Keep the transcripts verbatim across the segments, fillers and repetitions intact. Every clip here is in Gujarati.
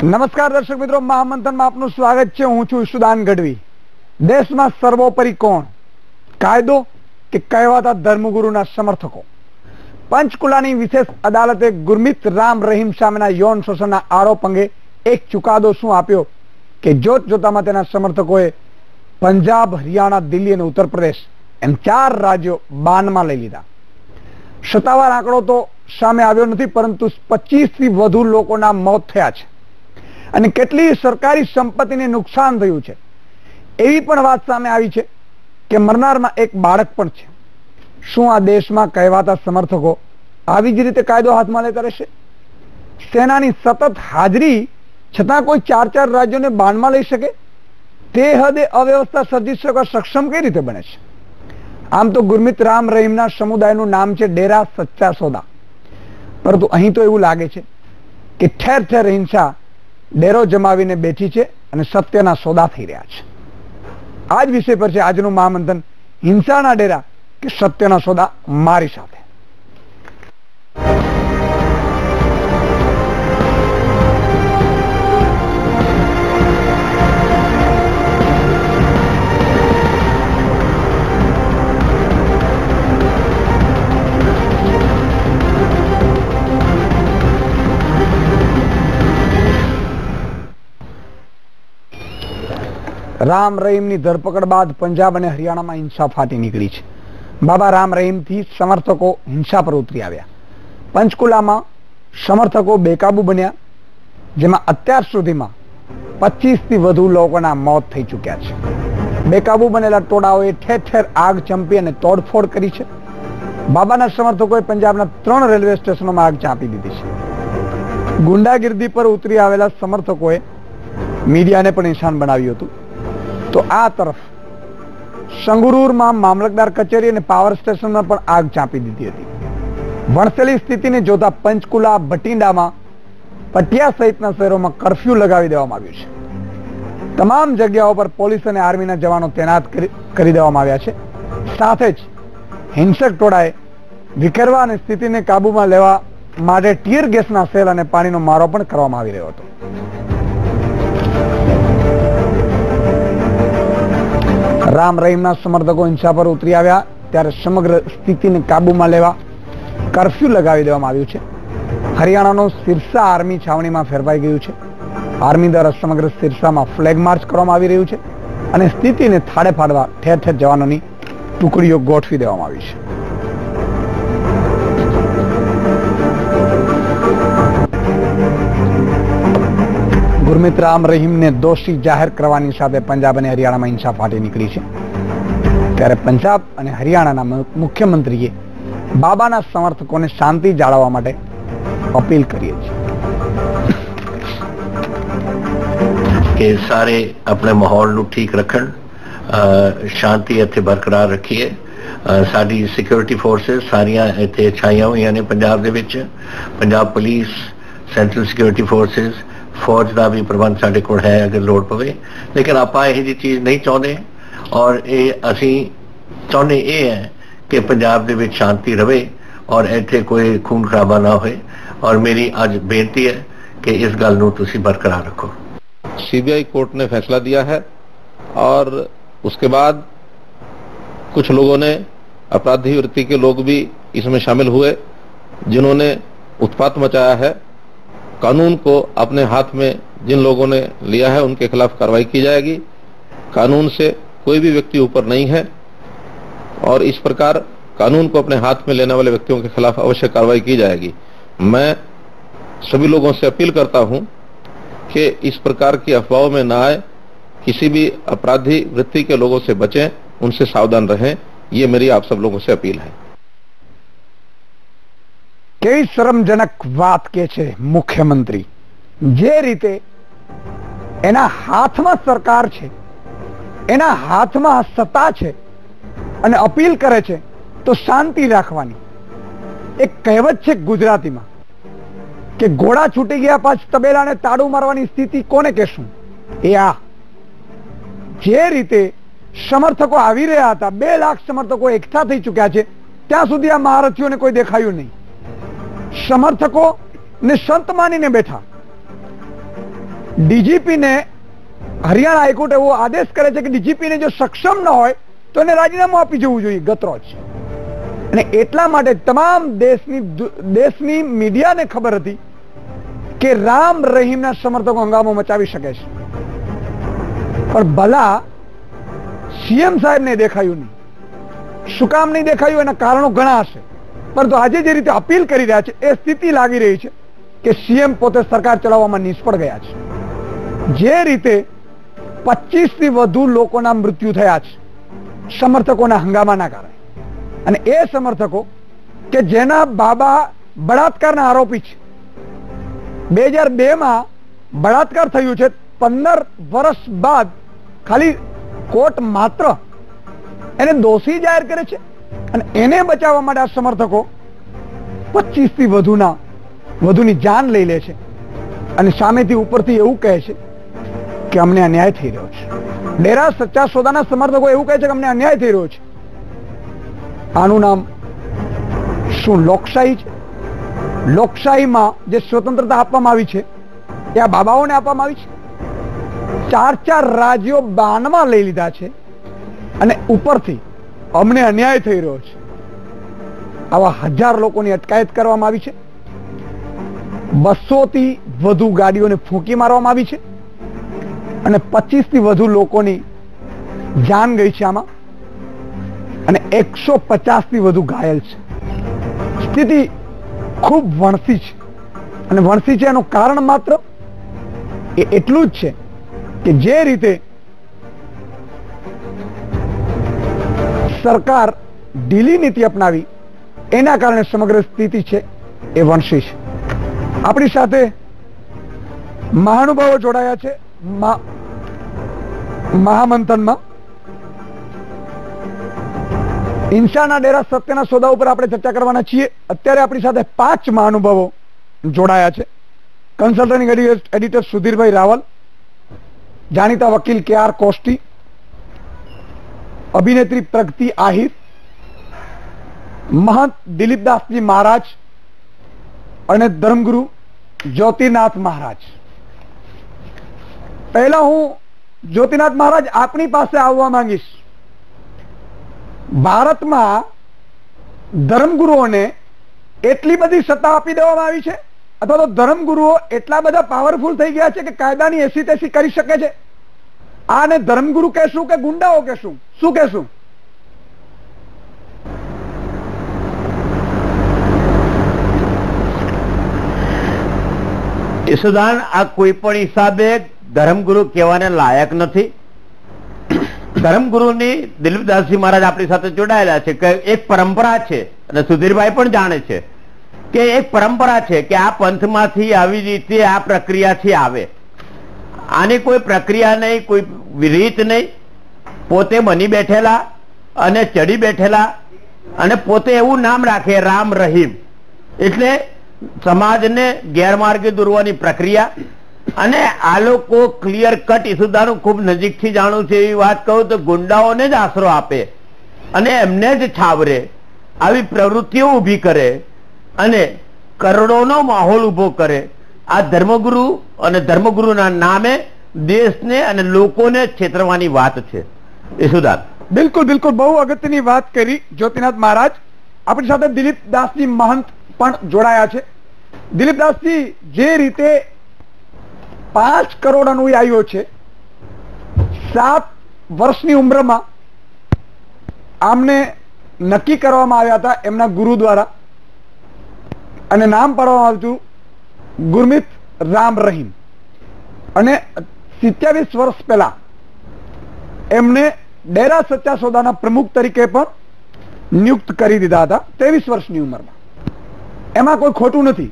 નમસ્કાર દર્શક મિત્રો, મહામંથન માં આપનું સ્વાગત છે। હું છું સુદાન ગઢવી। દેશમાં સર્વોપરી કોણ, કાયદો કે કહેવાતા ધર્મગુરુના સમર્થકો? પંચકુલાની વિશેષ અદાલતે ગુરમીત રામ રહીમ સામેના યૌન શોષણના આરોપ અંગે એક ચુકાદો શું આપ્યો કે જોત જોતામાં તેના સમર્થકોએ પંજાબ, હરિયાણા, દિલ્હી અને ઉત્તર પ્રદેશ એમ ચાર રાજ્યો બાનમાં લઈ લીધા। સત્તાવાર આંકડો તો સામે આવ્યો નથી, પરંતુ પચીસ થી વધુ લોકોના મોત થયા છે અને કેટલી સરકારી સંપત્તિને નુકસાન થયું છે। એવી પણ વાત સામે આવી છે કે મરનારમાં એક બાળક પણ છે। શું આ દેશમાં કહેવાતા સમર્થકો આવી જ રીતે કાયદો હાથમાં લેતા રહેશે? સેનાની સતત હાજરી છતાં કોઈ ચાર ચાર રાજ્યોને બાનમાં લઈ શકે? તે હદે અવ્યવસ્થા સર્જી શકવા સક્ષમ કઈ રીતે બને છે? આમ તો ગુરમીત રામ રહીમના સમુદાયનું નામ છે ડેરા સચ્ચા સોદા, પરંતુ અહીં તો એવું લાગે છે કે ઠેર ઠેર હિંસા ડેરો જમાવીને બેઠી છે અને સત્યના સોદા થઈ રહ્યા છે। આ જ વિષય પર છે આજનું મહામંથન, હિંસાના ડેરા કે સત્યના સોદા મારી સાથે। રામ રહીમની ધરપકડ બાદ પંજાબ અને હરિયાણામાં હિંસા ફાટી નીકળી છે। બાબા રામ રહીમથી સમર્થકો હિંસા પર ઉતરી આવ્યા। પંચકુલામાં સમર્થકો બેકાબુ બન્યા, જેમાં અત્યાર સુધીમાં પચીસ થી વધુ લોકોના મોત થઈ ચૂક્યા છે। બેકાબુ બનેલા ટોળાઓએ ઠેર ઠેર આગ ચંપી અને તોડફોડ કરી છે। બાબાના સમર્થકોએ પંજાબના ત્રણ રેલવે સ્ટેશનોમાં આગ ચાંપી દીધી છે। ગુંડાગીર્દી પર ઉતરી આવેલા સમર્થકોએ મીડિયાને પણ નિશાન બનાવ્યું હતું। તો આ તરફ સંગરૂરમાં મામલતદાર કચેરી અને પાવર સ્ટેશનમાં પણ આગ ચાંપી દીધી હતી। વણસેલી સ્થિતિને જોતા પંચકુલા, ભટિંડામાં, પટિયા સહિતના શહેરોમાં કર્ફ્યુ લગાવી દેવામાં આવ્યું છે। તમામ જગ્યાઓ પર પોલીસ અને આર્મીના જવાનો તૈનાત કરી દેવામાં આવ્યા છે। સાથે જ હિંસક ટોળાએ વિખેરવા અને સ્થિતિને કાબુમાં લેવા માટે ટીયર ગેસના સેલ અને પાણીનો મારો પણ કરવામાં આવી રહ્યો હતો। રામ રહીમના સમર્થકો હિંસા પર ઉતરી આવ્યા ત્યારે સમગ્ર સ્થિતિને કાબુમાં લેવા કર્ફ્યુ લગાવી દેવામાં આવ્યું છે। હરિયાણાનો સિરસા આર્મી છાવણીમાં ફેરવાઈ ગયું છે। આર્મી દ્વારા સમગ્ર સિરસામાં ફ્લેગ માર્ચ કરવામાં આવી રહ્યું છે અને સ્થિતિને થાળે પાડવા ઠેર ઠેર જવાનોની ટુકડીઓ ગોઠવી દેવામાં આવી છે। ગુરમીત રામ રહીમને દોષી જાહેર કરવાની સાથે પંજાબ અને હરિયાણામાં હિંસા ફાટી નીકળી છે। ત્યારે પંજાબ અને હરિયાણાના મુખ્યમંત્રીએ બાબાના સમર્થકોને શાંતિ જાળવવા માટે અપીલ કરી છે કે સારે આપણે માહોલનું ઠીક રખણ, શાંતિ ਇੱਥੇ ਬਰਕਰਾਰ ਰੱਖੀਏ। ਸਾਡੀ ਸਿਕਿਉਰਿਟੀ ਫੋਰਸਸ ਸਾਰੀਆਂ ਇੱਥੇ ਛਾਈਆਂ ਹੋਈਆਂ ਨੇ ਪੰਜਾਬ ਦੇ ਵਿੱਚ। Punjab police, central security forces, फौज का भी प्रबंध साढ़े कोल है अगर लोड़ पवे। लेकिन आप यही चीज़ नहीं चाहते और ये असी चाहते ये है कि पंजाब दे विच शांति रहे और इत्थे कोई खून खराबा ना होए। और मेरी आज बेनती है कि इस गल नूं तुसीं बरकरार रखो। सीबीआई कोर्ट ने फैसला दिया है और उसके बाद कुछ लोगों ने, अपराधी वृत्ति के लोग भी इसमें शामिल हुए, जिन्होंने उत्पात मचाया है। कानून को अपने हाथ में जिन लोगों ने लिया है उनके खिलाफ कार्रवाई की जाएगी। कानून से कोई भी व्यक्ति ऊपर नहीं है और इस प्रकार कानून को अपने हाथ में लेने वाले व्यक्तियों के खिलाफ अवश्य कार्रवाई की जाएगी। मैं सभी लोगों से अपील करता हूं कि इस प्रकार की अफवाहों में ना आए, किसी भी अपराधी वृत्ति के लोगों से बचें, उनसे सावधान रहें। ये मेरी आप सब लोगों से अपील है। કેવી શરમજનક વાત કે છે મુખ્યમંત્રી, જે રીતે એના હાથમાં સરકાર છે, એના હાથમાં સત્તા છે અને અપીલ કરે છે તો શાંતિ રાખવાની। એક કહેવત છે ગુજરાતીમાં કે ઘોડા છૂટી ગયા પાછ તબેલાને તાળું મારવાની સ્થિતિ કોને કહેશું? એ આ જે રીતે સમર્થકો આવી રહ્યા હતા, બે લાખ સમર્થકો એકઠા થઈ ચુક્યા છે, ત્યાં સુધી આ મહારથીઓને કોઈ દેખાયું નહીં। સમર્થકો ને સંત માનીને બેઠા। ડીજીપી ને હરિયાણા હાઈકોર્ટ એવો આદેશ કરે છે કે ડીજીપી ને જો સક્ષમ ન હોય તો એને રાજીનામું આપી જવું જોઈએ ગતરોજ. અને એટલા માટે તમામ દેશની દેશની મીડિયાને ખબર હતી કે રામ રહીમના સમર્થકો હંગામો મચાવી શકે છે, પણ ભલા સીએમ સાહેબ ને દેખાયું નહીં. શું કામ નહીં દેખાયું? એના કારણો ઘણા હશે, પરંતુ આજે જે રીતે અપીલ કરી રહ્યા છે એ સ્થિતિ લાગી રહી છે કે સીએમ પોતે સરકાર ચલાવવામાં નિષ્ફળ ગયા છે. જે રીતે પચીસ થી વધુ લોકોના મૃત્યુ થયા છે સમર્થકોના હંગામાના કારણે, અને એ સમર્થકો કે જેના બાબા બળાત્કારના આરોપી છે, બે હજાર બે માં બળાત્કાર થયું છે, પંદર વર્ષ બાદ ખાલી કોર્ટ માત્ર એને દોષી જાહેર કરે છે, અને એને બચાવવા માટે આ સમર્થકો પચીસ થી વધુના વધુની જાન લઈ લે છે, અને સામેથી ઉપરથી એવું કહે છે કે અમને અન્યાય થઈ રહ્યો છે. ડેરા સચ્ચા સોદાના સમર્થકો એવું કહે છે કે અમને અન્યાય થઈ રહ્યો છે. આનું નામ શું લોકશાહી છે? લોકશાહીમાં જે સ્વતંત્રતા આપવામાં આવી છે એ આ બાબાઓને આપવામાં આવી છે. ચાર ચાર રાજ્યો બાનમાં લઈ લીધા છે, અને ઉપરથી અમને અન્યાય થઈ રહ્યો છે. આવા હજાર લોકોની અટકાયત કરવામાં આવી છે. બસો થી વધુ ગાડીઓને ફૂંકી મારવામાં આવી છે, અને પચીસ થી વધુ લોકોની જાન ગઈ છે આમાં, અને એકસો પચાસ થી વધુ ઘાયલ છે. સ્થિતિ ખૂબ વણસી છે, અને વણસી છે એનું કારણ માત્ર એ એટલું જ છે કે જે રીતે સરકાર ઢીલી નીતિ અપનાવી એના કારણે સમગ્ર સ્થિતિ છે એ વણસી છે. આપણી સાથે મહાનુભાવો જોડાયા છે મહામંથનમાં. હિંસાના ડેરા સત્યના સોદા ઉપર આપણે ચર્ચા કરવાના છીએ. અત્યારે આપણી સાથે પાંચ મહાનુભાવો જોડાયા છે. કન્સલ્ટિંગ એડિટર સુધીરભાઈ રાવલ, જાણીતા વકીલ કે આર કોસ્ટી, અભિનેત્રી પ્રગતિ આહિર, મહંત દિલીપદાસજી મહારાજ અને ધર્મગુરુ જ્યોતિનાથ મહારાજ. પહેલા હું જ્યોતિનાથ મહારાજ આપની પાસે આવવા માંગીશ. ભારતમાં ધર્મગુરુઓને એટલી બધી સત્તા આપી દેવામાં આવી છે, અથવા તો ધર્મગુરુઓ એટલા બધા પાવરફુલ થઈ ગયા છે કે કાયદાની એસી તેસી કરી શકે છે. આને ધર્મગુરુ કહેશું કે ગુંડાઓ કહેશું? શું કહેશું? ઈશુદાન, આ કોઈ પણ હિસાબે ધર્મગુરુ કહેવાને લાયક નથી. ધર્મગુરુની દિલીપદાસજી મહારાજ આપણી સાથે જોડાયેલા છે કે એક પરંપરા છે, અને સુધીરભાઈ પણ જાણે છે કે એક પરંપરા છે કે આ પંથમાંથી આવી રીતે આ પ્રક્રિયાથી આવે. આની કોઈ પ્રક્રિયા નહીં, કોઈ રીત નહીં. પોતે બની બેઠેલા અને ચડી બેઠેલા, અને પોતે એવું નામ રાખે રામ રહીમ, એટલે સમાજને ગેરમાર્ગે દોરવાની પ્રક્રિયા. અને આ લોકો ક્લિયર કટ ઈસુદાનું ખૂબ નજીકથી જાણું છે એવી વાત કહું તો ગુંડાઓને જ આશરો આપે અને એમને જ છાવરે, આવી પ્રવૃત્તિઓ ઊભી કરે અને કરોડોનો માહોલ ઉભો કરે. આ ધર્મગુરુ અને ધર્મગુરુના નામે દેશને અને લોકોને છેતરવાની વાત છે. ઈશુદાન, બિલકુલ બિલકુલ બહુ અગત્યની વાત કરી જ્યોતિનાથ મહારાજ. આપણી સાથે દિલીપદાસજી મહંત પણ જોડાયા છે. દિલીપદાસજી, જે રીતે પાંચ કરોડ અનુયાયીઓ છે, સાત વર્ષની ઉંમરમાં આમને નક્કી કરવામાં આવ્યા હતા એમના ગુરુ દ્વારા, અને નામ પાડવામાં આવ્યું ગુરમીત રામ રહીમ, અને સિત્યાવીસ વર્ષ પહેલા એમને ડેરા સચ્ચા સોદાના પ્રમુખ તરીકે પણ નિયુક્ત કરી દીધા હતા ત્રેવીસ વર્ષની ઉંમરમાં. એમાં કોઈ ખોટું નથી.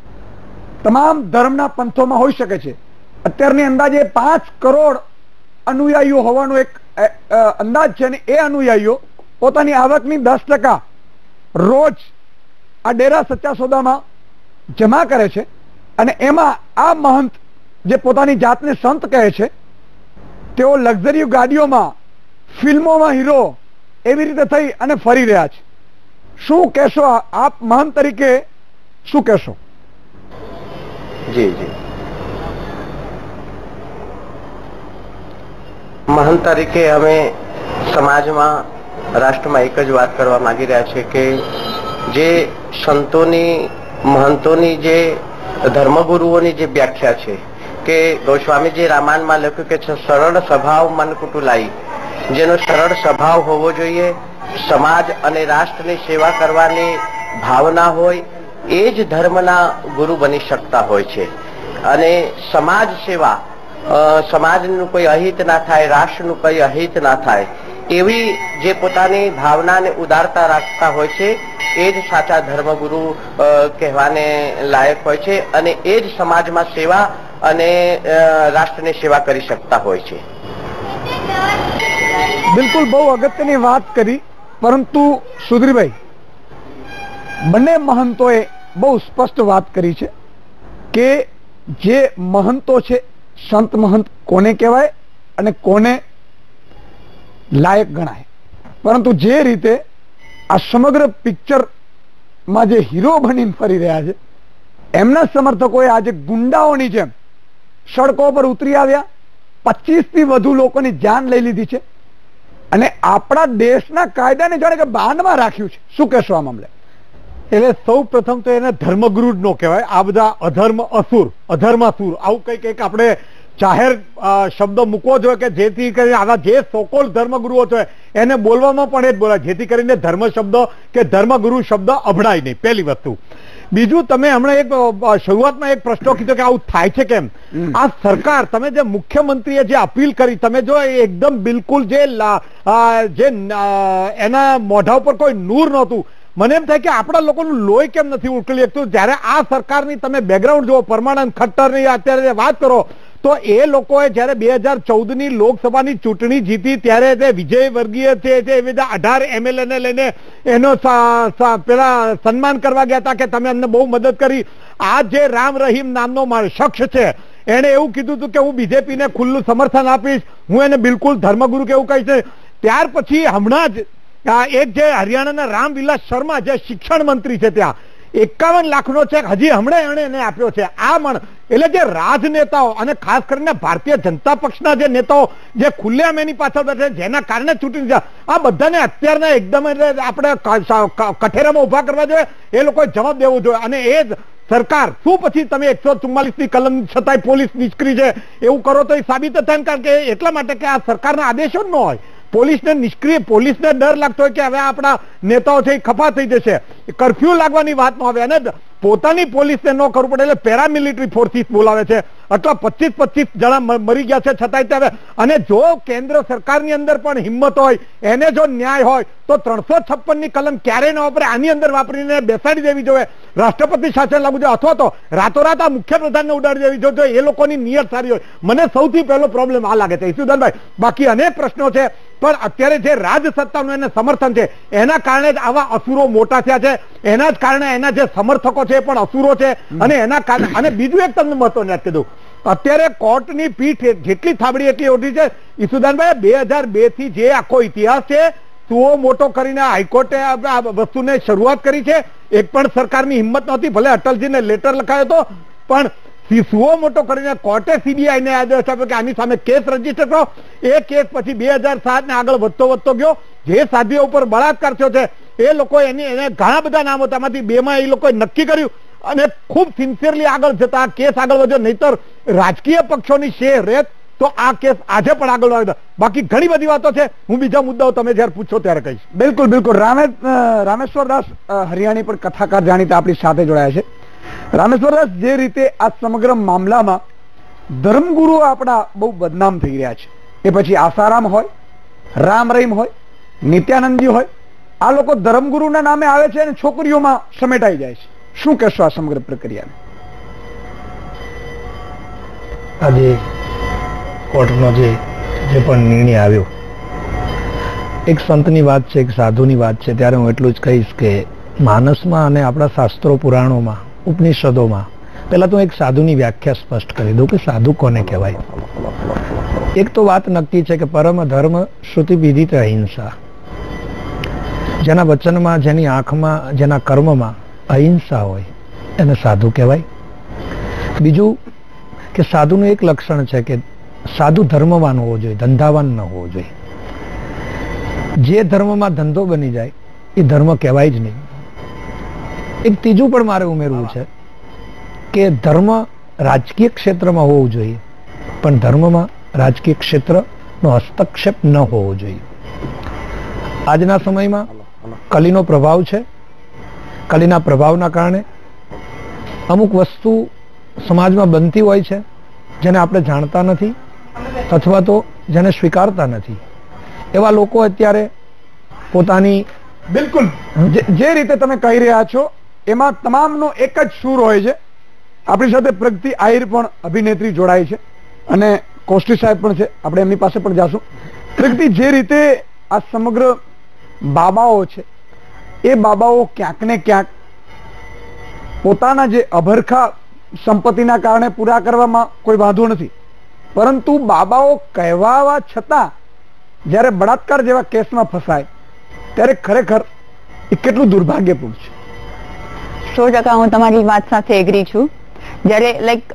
તમામ ધર્મના પંથોમાં હોઈ શકે છે. અત્યારની અંદાજે પાંચ કરોડ અનુયાયીઓ હોવાનો એક અંદાજ છે, અને એ અનુયાયીઓ પોતાની આવકની દસ ટકા રોજ આ ડેરા સચ્ચા સોદામાં જમા કરે છે. અને એમાં આ મહંત જે પોતાની જાતને સંત કહે છે, તેઓ લક્ઝરી ગાડીઓમાં, ફિલ્મોમાં હીરો એવી રીતે થઈ અને ફરી રહ્યા છે. શું કહેશો આપ મહંત તરીકે? શું કહેશો? જી જી મહંત તરીકે અમે સમાજમાં રાષ્ટ્રમાં એક જ વાત કરવા માંગી રહ્યા છે કે જે સંતોની મહંતોની જે ધર્મગુરુઓની જે વ્યાખ્યા છે કે ગોસ્વામીજી રામાયણમાં લખ્યું કે સરળ સ્વભાવ મન કુટુલાઈ, જેનો સરળ સ્વભાવ હોવો જોઈએ, સમાજ અને રાષ્ટ્રની સેવા કરવાની ભાવના હોય, એ જ ધર્મના ગુરુ બની શકતા હોય છે. અને સમાજ સેવા, સમાજનું કોઈ અહિત ના થાય, રાષ્ટ્રનું કોઈ અહિત ના થાય, એવી જે પોતાની ભાવનાને ઉદારતા રાખતા હોય છે, એ જ સાચા ધર્મગુરુ કહેવાને લાયક હોય છે અને એ જ સમાજમાં સેવા અને રાષ્ટ્રની સેવા કરી શકતા હોય છે. બિલકુલ બહુ અગત્યની વાત કરી, પરંતુ સુધીરભાઈ, બંને મહંતોએ બહુ સ્પષ્ટ વાત કરી છે કે જે મહંતો છે, સંત મહંત કોને કહેવાય અને કોને લાયક ગણાય. પરંતુ જે રીતે આ સમગ્ર પિક્ચરમાં જે હીરો બનીને ફરી રહ્યા છે, એમના સમર્થકોએ આજે ગુંડાઓની જેમ સડકો પર ઉતરી આવ્યા, પચીસ થી વધુ લોકોની જાન લઈ લીધી છે અને આપણા દેશના કાયદાને જાણે કે બાંધમાં રાખ્યું છે. શું કહેશો આ મામલે? એટલે સૌ પ્રથમ તો એને ધર્મગુરુ જ ન કહેવાય. આ બધા અધર્મ અસુર, અધર્માસુર, આવું કંઈક એક આપણે જાહેર શબ્દ મૂકવો જોઈએ કે જેથી કરીને આવા જે સોકોલ ધર્મગુરુઓ છે એને બોલવામાં પણ એ જ બોલાય, જેથી કરીને ધર્મ શબ્દ કે ધર્મગુરુ શબ્દ અભડાય નહીં. પહેલી વસ્તુ. બીજું, તમે હમણાં એક શરૂઆતમાં એક પ્રશ્ન કીધો કે આવું થાય છે કેમ. આ સરકાર, તમે જે મુખ્યમંત્રીએ જે અપીલ કરી, તમે જો એકદમ બિલકુલ જે જે એના મોઢા ઉપર કોઈ નૂર નહોતું. મને એમ થાય કે આપણા લોકોનું લોહી કેમ નથી ઉકળી શકતું. જયારે આ સરકારની તમે બેકગ્રાઉન્ડ જુઓ, પરમાનંદ ખટ્ટરની અત્યારે વાત કરો, તો એ લોકોએ જયારે બે હજાર ચૌદ ની લોકસભાની ચૂંટણી જીતી ત્યારે તે વિજય વર્ગીય છે જે બધા અઢાર એમએલએ ને લઈને એનો પેલા સન્માન કરવા ગયા હતા કે તમે અમને બહુ મદદ કરી. આ જે રામ રહીમ નામનો શખ્સ છે, એને એવું કીધું હતું કે હું બીજેપીને ખુલ્લું સમર્થન આપીશ, હું એને બિલકુલ ધર્મગુરુ કે એવું કહીશ. ત્યાર પછી હમણાં જ એક જે હરિયાણાના રામવિલાસ શર્મા જે શિક્ષણ મંત્રી છે, ત્યાં એકાવન લાખનો ચેક હજી હમણાં એને એને આપ્યો છે. આ મણ એટલે જે રાજનેતાઓ અને ખાસ કરીને ભારતીય જનતા પક્ષના જે નેતાઓ જે ખુલ્લેઆમ એની પાછળ બેઠે, જેના કારણે ચૂંટણી છે, આ બધાને અત્યારના એકદમ આપણે કઠેરામાં ઉભા કરવા જોઈએ. એ લોકોએ જવાબ દેવો જોઈએ. અને એ જ સરકાર શું પછી તમે એકસો ચુમ્માલીસ ની કલમ છતાંય પોલીસ નિષ્ક્રિય છે એવું કરો તો એ સાબિત થાય. કારણ કે એટલા માટે કે આ સરકારના આદેશો જ ન હોય. પોલીસને નિષ્ક્રિય, પોલીસને ડર લાગતો હોય કે હવે આપણા નેતાઓ છે એ ખફા થઈ જશે, કરફ્યુ લાગવાની વાત ન આવે અને પોતાની પોલીસને ન કરવું પડે એટલે પેરામિલિટરી ફોર્સિસ બોલાવે છે. આટલા પચીસ પચીસ જણા મરી ગયા છે છતાંય હવે. અને જો કેન્દ્ર સરકારની અંદર પણ હિંમત હોય, એને જો ન્યાય હોય તો ત્રણસો છપ્પન ની કલમ ક્યારેય ન વાપરે, આની અંદર વાપરીને બેસાડી દેવી જોઈએ, રાષ્ટ્રપતિ શાસન લાગુ જોઈએ, અથવા તો રાતોરાત આ મુખ્યપ્રધાનને ઉડાડી દેવી જોઈએ. એ લોકોની નિયત સારી હોય. મને સૌથી પહેલો પ્રોબ્લેમ આ લાગે છે ઈસુદાનભાઈ. બાકી અનેક પ્રશ્નો છે, પણ અત્યારે જે રાજસત્તાનું એને સમર્થન છે એના કારણે જ આવા અસુરો મોટા થયા છે. એના જ કારણે એના જે સમર્થકો છે એ પણ અસુરો છે. અને એના કારણે, અને બીજું એક તમને મહત્વની વાત કીધું, અત્યારે કોર્ટની પીઠ જેટલી થાબડી એટલી ઓછી છે. ઈસુદાનભાઈ, બે હજાર બે થી જે આખો ઇતિહાસ છે, સુઓ મોટો કરીને હાઈકોર્ટે આ વસ્તુને શરૂઆત કરી છે. એક પણ સરકારની હિંમત નહોતી, ભલે અટલજીને લેટર લખાયો હતો, પણ સુઓ મોટો કરીને કોર્ટે સીબીઆઈ ને આદેશ આપ્યો કે આની સામે કેસ રજીસ્ટર કરો. એ કેસ પછી બે હજાર સાત ને આગળ વધતો વધતો ગયો. જે સાધ્વીઓ ઉપર બળાત્કાર થયો છે એ લોકો એની એને ઘણા બધા નામ હતા, એમાંથી બે માં એ લોકોએ નક્કી કર્યું અને ખૂબ સિન્સિયરલી આગળ જતા આ કેસ આગળ વધ્યો. નહીતર રાજકીય પક્ષોની શેર રહેત તો આ કેસ આજે પણ આગળ વધ્યો. બાકી ઘણી બધી વાતો છે, હું બીજા મુદ્દાઓ તમે જયારે પૂછો ત્યારે કહીશ. બિલકુલ બિલકુલ. રામે રામેશ્વરદાસ હરિયાણી પણ કથાકાર જાણીતા આપણી સાથે જોડાયા છે. રામેશ્વરદાસ, જે રીતે આ સમગ્ર મામલામાં ધર્મગુરુઓ આપણા બહુ બદનામ થઈ રહ્યા છે, એ પછી આસારામ હોય, રામ રહીમ હોય, નિત્યાનંદજી હોય, આ લોકો ધર્મગુરુના નામે આવે છે અને છોકરીઓમાં સમેટાઈ જાય છે. શું કહેશો આ સમગ્ર પ્રક્રિયાને? આજે કોર્ટનો જે જે પણ નિર્ણય આવ્યો, એક સંતની વાત છે, એક સાધુની વાત છે, ત્યારે હું એટલું જ કહીશ કે માનસમાં અને આપણા શાસ્ત્રો પુરાણોમાં, ઉપનિષદોમાં પહેલા તો એક સાધુની વ્યાખ્યા સ્પષ્ટ કરી દઉં કે સાધુ કોને કહેવાય. એક તો વાત નક્કી છે કે પરમ ધર્મ શ્રુતિ વિદિત અહિંસા. જેના વચનમાં, જેની આંખમાં, જેના કર્મમાં અહિંસા હોય એને સાધુ કહેવાય. બીજું કે સાધુનું એક લક્ષણ છે કે સાધુ ધર્મવાન હોવો જોઈએ, ધંધાવાન ન હોવો જોઈએ. જે ધર્મમાં ધંધો બની જાય એ ધર્મ કહેવાય જ નહીં. એક ત્રીજું પણ મારે ઉમેરવું છે કે ધર્મ રાજકીય ક્ષેત્રમાં હોવું જોઈએ, પણ ધર્મમાં રાજકીય ક્ષેત્રનો હસ્તક્ષેપ ન હોવો જોઈએ. આજના સમયમાં કલીનો પ્રભાવ છે. કલીના પ્રભાવના કારણે અમુક વસ્તુ સમાજમાં બનતી હોય છે જેને આપણે જાણતા નથી અથવા તો જેને સ્વીકારતા નથી. એવા લોકો અત્યારે પોતાની બિલકુલ જે રીતે તમે કહી રહ્યા છો એમાં તમામનો એક જ સૂર હોય છે. આપણી સાથે પ્રગતિ આહિર પણ અભિનેત્રી જોડાય છે અને કોષ્ટી સાહેબ પણ છે, આપણે એમની પાસે પણ જાશું. પ્રગતિ, જે રીતે આ સમગ્ર બાબાઓ છે એ બાબાઓ ક્યાંક ને ક્યાંક પોતાના જે અભરખા સંપત્તિના કારણે પૂરા કરવામાં કોઈ વાંધો નથી, પરંતુ બાબાઓ કહેવા છતાં જ્યારે બળાત્કાર જેવા કેસમાં ફસાય ત્યારે ખરેખર એ કેટલું દુર્ભાગ્યપૂર્ણ છે. સો ટકા હું તમારી વાત સાથે એગ્રી છું. જ્યારે લાઈક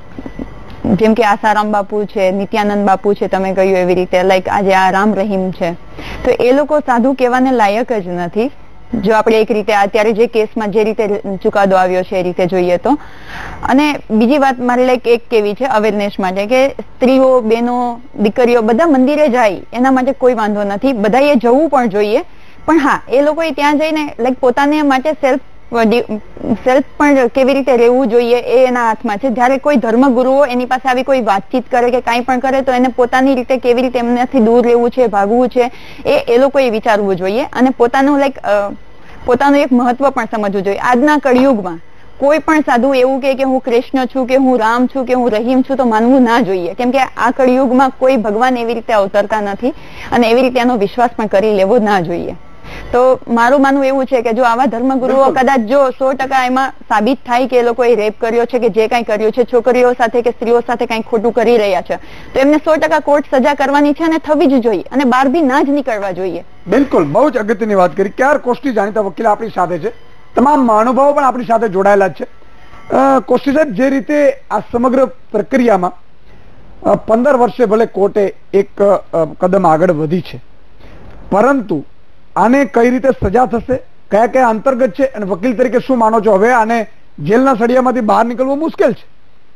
જેમ કે આસારામ બાપુ છે, નિત્યાનંદ બાપુ છે, તમે કહ્યું એવી રીતે, લાઈક આજે આ રામ રહીમ છે, તો એ લોકો સાધુ કહેવાને લાયક જ નથી. જો આપણે એક રીતે અત્યારે જે કેસમાં જે રીતે ચુકાદો આવ્યો છે એ રીતે જોઈએ તો. અને બીજી વાત મારે લાઈક એક કેવી છે અવેરનેસ માટે, કે સ્ત્રીઓ, બહેનો, દીકરીઓ બધા મંદિરે જાય એના માટે કોઈ વાંધો નથી, બધાએ જવું પણ જોઈએ, પણ હા એ લોકોએ ત્યાં જઈને લાઈક પોતાને માટે સેલ્ફ સેલ્ફ પણ કેવી રીતે રહેવું જોઈએ એ એના હાથમાં છે. જ્યારે કોઈ ધર્મગુરુઓ એની પાસે આવી કોઈ વાતચીત કરે કે કાંઈ પણ કરે તો એને પોતાની રીતે કેવી રીતે એમનાથી દૂર રહેવું છે, ભાગવું છે, એ એ લોકોએ વિચારવું જોઈએ અને પોતાનું લાઈક પોતાનું એક મહત્વ પણ સમજવું જોઈએ. આજના કળિયુગમાં કોઈ પણ સાધુ એવું કે હું કૃષ્ણ છું, કે હું રામ છું, કે હું રહીમ છું તો માનવું ના જોઈએ, કેમ કે આ કળિયુગમાં કોઈ ભગવાન એવી રીતે અવતરતા નથી અને એવી રીતે એનો વિશ્વાસ પણ કરી લેવો ના જોઈએ. તો મારું માનવું એવું છે કે જો આવા ધર્મગુરુઓ કદાચ જો સો ટકા એમાં સાબિત થાય કે એ લોકોએ રેપ કર્યો છે કે જે કાંઈ કર્યું છે, છોકરીઓ સાથે કે સ્ત્રીઓ સાથે કંઈ ખોટું કરી રહ્યા છે, તો એમને સો ટકા કોર્ટ સજા કરવાની છે અને થવી જ જોઈએ અને બહાર બી ના જ નીકળવા જોઈએ. બિલકુલ, બહુ જ અગત્યની વાત કરી. ક્યાર કોષ્ટી જાણીતા વકીલ આપણી સાથે છે, તમામ મહાનુભાવો પણ આપણી સાથે જોડાયેલા છે. કોષ્ટી સાહેબ, જે રીતે આ સમગ્ર પ્રક્રિયામાં પંદર વર્ષે ભલે કોર્ટે એક કદમ આગળ વધી છે, પરંતુ આને કઈ રીતે સજા થશે, કયા કયા અંતર્ગત છે, અને વકીલ તરીકે શું માનો છો? હવે આને જેલના સળિયામાંથી બહાર નીકળવું મુશ્કેલ છે?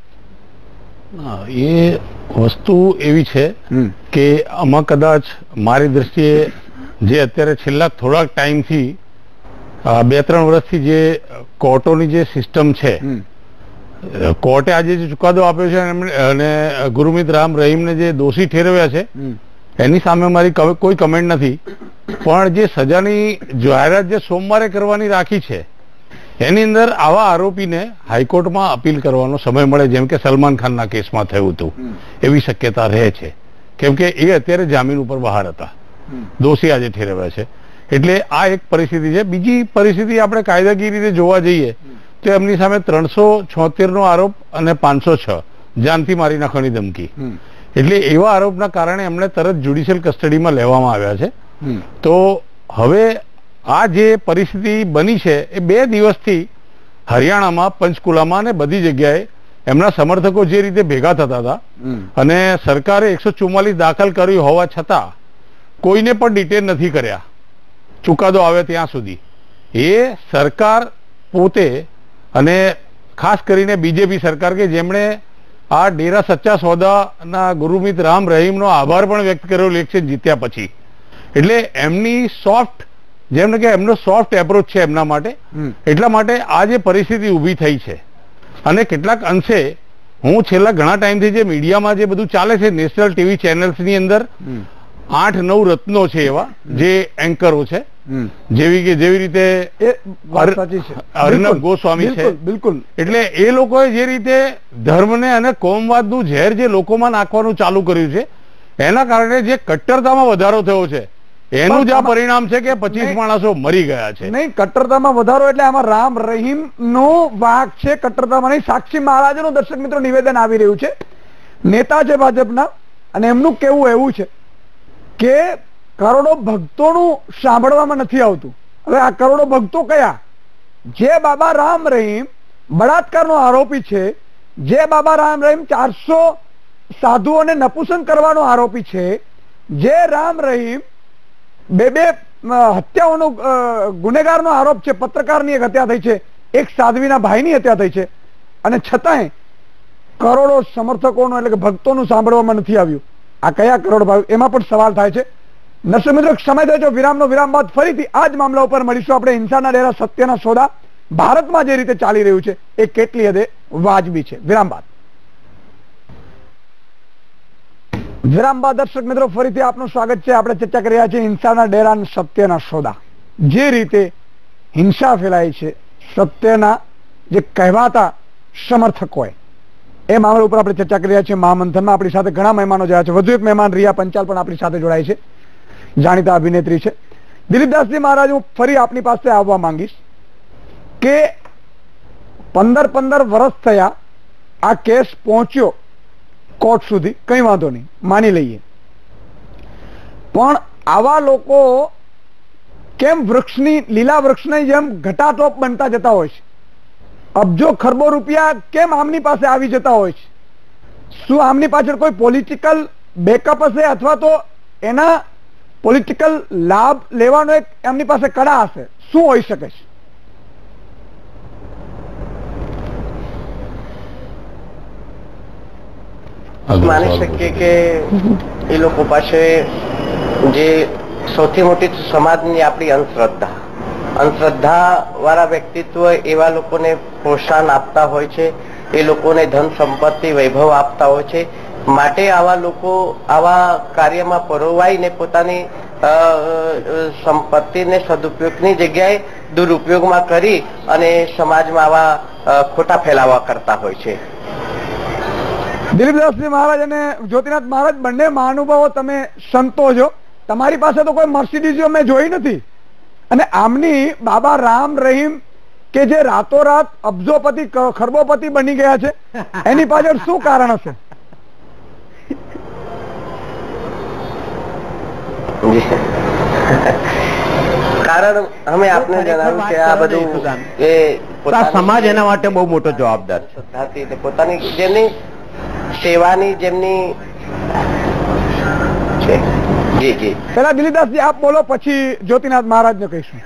એ વસ્તુ એવી છે કે આમાં કદાચ મારી દ્રષ્ટિએ જે અત્યારે છેલ્લા થોડાક ટાઈમથી બે ત્રણ વર્ષથી જે કોર્ટોની જે સિસ્ટમ છે, કોર્ટે આજે જે ચુકાદો આપ્યો છે અને ગુરમીત રામ રહીમને જે દોષી ઠેરવ્યા છે એની સામે મારી કોઈ કમેન્ટ નથી, પણ જે સજાની જાહેરાત જે સોમવારે કરવાની રાખી છે એની અંદર આવા આરોપીને હાઈકોર્ટમાં અપીલ કરવાનો સમય મળે, જેમ કે સલમાન ખાનના કેસમાં થયું હતું, એવી શક્યતા રહે છે, કેમ કે એ અત્યારે જામીન ઉપર બહાર હતા, દોષી આજે ઠેરવ્યા છે. એટલે આ એક પરિસ્થિતિ છે. બીજી પરિસ્થિતિ આપણે કાયદાકીય રીતે જોવા જઈએ તો એમની સામે ત્રણસો છોતેર નો આરોપ અને પાંચસો છ જાનથી મારી નાખવાની ધમકી, એટલે એવા આરોપના કારણે એમને તરત જ્યુડિશિયલ કસ્ટડીમાં લેવામાં આવ્યા છે. તો હવે આ જે પરિસ્થિતિ બની છે એ બે દિવસથી હરિયાણામાં, પંચકુલામાં અને બધી જગ્યાએ એમના સમર્થકો જે રીતે ભેગા થતા હતા અને સરકારે એકસો ચુમ્માલીસ દાખલ કર્યું હોવા છતાં કોઈને પણ ડિટેન નથી કર્યા ચુકાદો આવે ત્યાં સુધી. એ સરકાર પોતે અને ખાસ કરીને બીજેપી સરકાર કે જેમણે આ ડેરા સચ્ચા સોદાના ગુરમીત રામ રહીમનો આભાર પણ વ્યક્ત કર્યો ઇલેક્શન જીત્યા પછી, એટલે એમની સોફ્ટ જેમને કે એમનો સોફ્ટ એપ્રોચ છે એમના માટે, એટલા માટે આ જે પરિસ્થિતિ ઊભી થઈ છે. અને કેટલાક અંશે હું છેલ્લા ઘણા ટાઈમથી જે મીડિયામાં જે બધું ચાલે છે, નેશનલ ટીવી ચેનલ્સની અંદર આઠ નવ રત્નો છે એવા જે એન્કરો છે, જેવી કે જેવી રીતે અર્નબ ગોસ્વામી છે, બિલકુલ, એટલે એ લોકોએ જે રીતે ધર્મને અને કોમવાદનું ઝેર જે લોકોમાં નાખવાનું ચાલુ કર્યું છે એના કારણે જે કટ્ટરતામાં વધારો થયો છે એનું જ આ પરિણામ છે કે પચીસ માણસો મરી ગયા છે. નહીં, કટ્ટરતામાં વધારો એટલે આમાં રામ રહીમ નો વાંક છે, કટ્ટરતામાં નહીં. સાક્ષી મહારાજનું દર્શક મિત્રો નિવેદન આવી રહ્યું છે, નેતા છે ભાજપના, અને એમનું કેવું એવું છે કે કરોડો ભક્તોનું સાંભળવામાં નથી આવતું. હવે આ કરોડો ભક્તો કયા? જે બાબા રામ રહીમ બળાત્કારનો આરોપી છે, જે બાબા રામ રહીમ ચારસો સાધુઓને નપુસંગ કરવાનો આરોપી છે, જે રામ રહીમ બે બે હત્યાઓનો ગુનેગારનો આરોપ છે, પત્રકારની એક હત્યા થઈ છે, એક સાધ્વીના ભાઈની હત્યા થઈ છે, અને છતાંય કરોડો સમર્થકોનું એટલે કે ભક્તોનું સાંભળવામાં નથી આવ્યું. આ કયા કરોડ ભાવ, એમાં પણ સવાલ થાય છે. દર્શક મિત્રો, સમય થયો છે વિરામનો. વિરામ બાદ ફરીથી આ જ મામલા ઉપર મળીશું આપણે. હિંસાના ડેરા, સત્યના સોદા ભારતમાં જે રીતે ચાલી રહ્યું છે એ કેટલી હદે વાજબી છે. વિરામ બાદ વિરામ બાદ દર્શક મિત્રો ફરીથી આપનું સ્વાગત છે. આપણે ચર્ચા કરી રહ્યા છીએ હિંસાના ડેરા અને સત્યના સોદા. જે રીતે હિંસા ફેલાય છે સત્યના જે કહેવાતા સમર્થકોએ, એ મામલા ઉપર આપણે ચર્ચા કરી રહ્યા છીએ. મહામંથનમાં આપણી સાથે ઘણા મહેમાનો જોયા છે. વધુ એક મહેમાન રિયા પંચાલ પણ આપણી સાથે જોડાય છે, જાણીતા અભિનેત્રી છે. દિલીપદાસજી મહારાજ, હું ફરી આપની પાસે આવવા માંગીશ કે પંદર પંદર વર્ષ થયા આ કેસ પહોંચ્યો કોર્ટ સુધી, કઈ વાંધો નહીં, માની લઈએ, પણ આવા લોકો કેમ વૃક્ષની લીલા વૃક્ષની જેમ ઘટાટોપ બનતા જતા હોય છે? અબજો ખરબો રૂપિયા કેમ આમની પાસે આવી જતા હોય છે? શું આમની પાછળ કોઈ પોલિટિકલ બેકઅપ હશે, અથવા તો એના પોલિટિકલ લાભ લેવાનો એક એમની પાસે કડા હશે? શું હોઈ શકે છે? માની શકીએ કે એ લોકો પાસે જે સૌથી મોટી સમાજની આપણી અંધશ્રદ્ધા અંધશ્રદ્ધા વાળા વ્યક્તિત્વ એવા લોકોને પ્રોત્સાહન આપતા હોય છે, એ લોકોને ધન સંપત્તિ વૈભવ આપતા હોય છે. માટે આવા લોકો આવા કાર્યમાં પરોવાઈને પોતાની સંપત્તિને સદુપયોગની જગ્યાએ દુરુપયોગમાં કરી અને સમાજમાં આવા ખોટા ફેલાવા કરતા હોય છે. દિલીપદાસજી મહારાજ અને જ્યોતિનાથ મહારાજ બંને મહાનુભાવો, તમે સંતો છો, તમારી પાસે તો કોઈ મર્સિડીઝ મેં જોઈ નથી, અને આમની બાબા રામ રહીમ કે જે રાતોરાત અબજોપતિ ખરબોપતિ બની ગયા છે, એની પાછળ શું કારણ હશે? કારણ અમે આપને જણાવ્યું કે આ બધું એ સમાજ એના માટે બહુ મોટો જવાબદાર છે. પોતાની જેમની સેવાની જેમની છે. જી જી પેલા દિલીપદાસજી આપ બોલો, પછી જ્યોતિનાથ મહારાજ ને કહીશું.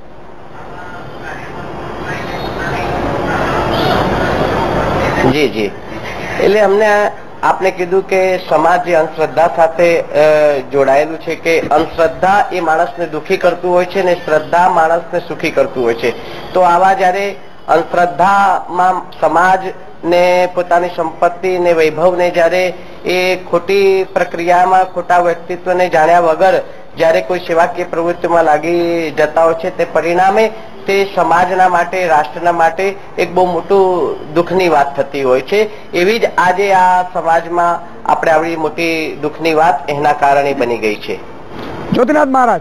જી જી એટલે અમને આપને કીધું કે સમાજ જે અંધશ્રદ્ધા સાથે જોડાયેલું છે, કે અંધશ્રદ્ધા એ માણસને દુઃખી કરતું હોય છે ને શ્રદ્ધા માણસને સુખી કરતું હોય છે. તો આવા જયારે અંધશ્રદ્ધામાં સમાજ ને પોતાની સંપત્તિ ને વૈભવને જયારે એ ખોટી પ્રક્રિયામાં ખોટા વ્યક્તિત્વને જાણ્યા વગર જયારે કોઈ સેવાકીય પ્રવૃત્તિમાં લાગી જતા હોય છે, તે પરિણામે તે સમાજના માટે, રાષ્ટ્રના માટે એક બહુ મોટું દુઃખની વાત થતી હોય છે. એવી જ આજે આ સમાજમાં આપણે આવી મોટી દુઃખની વાત એના કારણે બની ગઈ છે. જ્યોતિનાથ મહારાજ,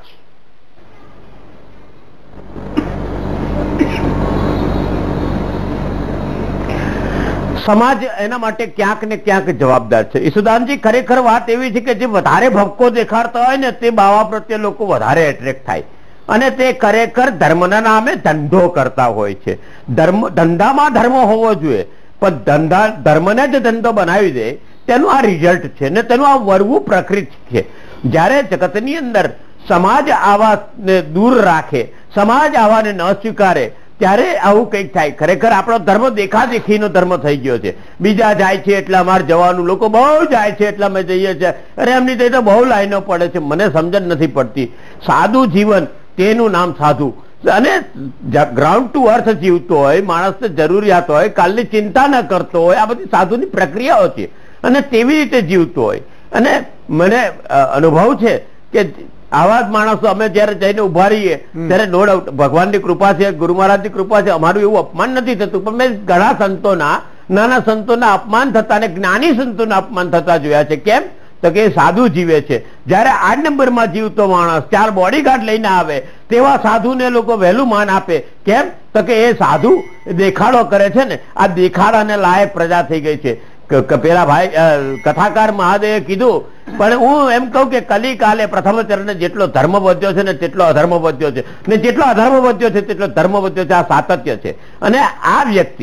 સમાજ એના માટે ક્યાંક ને ક્યાંક જવાબદાર છે. ઈસુદાનજી, ખરેખર વાત એવી છે કે જે વધારે ભપકો દેખાડતા હોય ને તે બાવા પ્રત્યે લોકો વધારે એટ્રેક્ટ થાય, અને તે ખરેખર ધર્મના નામે ધંધો કરતા હોય છે. ધર્મ ધંધામાં ધર્મ હોવો જોઈએ, પણ ધંધા ધર્મને જે ધંધો બનાવી દે તેનું આ રિઝલ્ટ છે ને તેનું આ વરવું પ્રકૃતિ છે. જ્યારે જગતની અંદર સમાજ આવાને દૂર રાખે, સમાજ આવાને ન સ્વીકારે, ત્યારે આવું કંઈક થાય. ખરેખર આપણો ધર્મ દેખાદેખીનો ધર્મ થઈ ગયો છે. બીજા જાય છે એટલે અમારે જવાનું, લોકો બહુ જાય છે એટલે અમે જઈએ છીએ. અરે એમની તો બહુ લાઈનો પડે છે, મને સમજણ નથી પડતી. સાદું જીવન, તેનું નામ સાધુ, અને ગ્રાઉન્ડ ટુ અર્થ જીવતો હોય, માણસને જરૂરિયાત હોય, કાલની ચિંતા ન કરતો હોય, આ બધી સાધુની પ્રક્રિયાઓ છે, અને તેવી રીતે જીવતો હોય. અને મને અનુભવ છે કે આવા જ માણસો અમે જયારે જઈને ઉભા રહીએ ત્યારે નો ડાઉટ ભગવાનની કૃપા છે, ગુરુ મહારાજની કૃપા છે, અમારું એવું અપમાન નથી થતું. પણ મેં ઘણા સંતોના, નાના સંતોના અપમાન થતા અને જ્ઞાની સંતોના અપમાન થતા જોયા છે. કેમ? તો કે સાધુ જીવે છે. જયારે આઠ નંબરમાં જીવતો માણસ ચાર બોડીગાર્ડ લઈને આવે, તેવા સાધુને લોકો વહેલું માન આપે. કેમ? તો કે એ સાધુ દેખાડો કરે છે ને, આ દેખાડાને લાયક પ્રજા થઈ ગઈ છે. પેલા ભાઈ કથાકાર મહાદેવે કીધું, પણ હું એમ કહું કે કલિકાલે પ્રથમ ચરણે જેટલો ધર્મ વધ્યો છે ને તેટલો અધર્મ વધ્યો છે, ને જેટલો અધર્મ વધ્યો છે તેટલો ધર્મ વધ્યો છે. આ સાતત્ય છે. અને આ વ્યક્તિ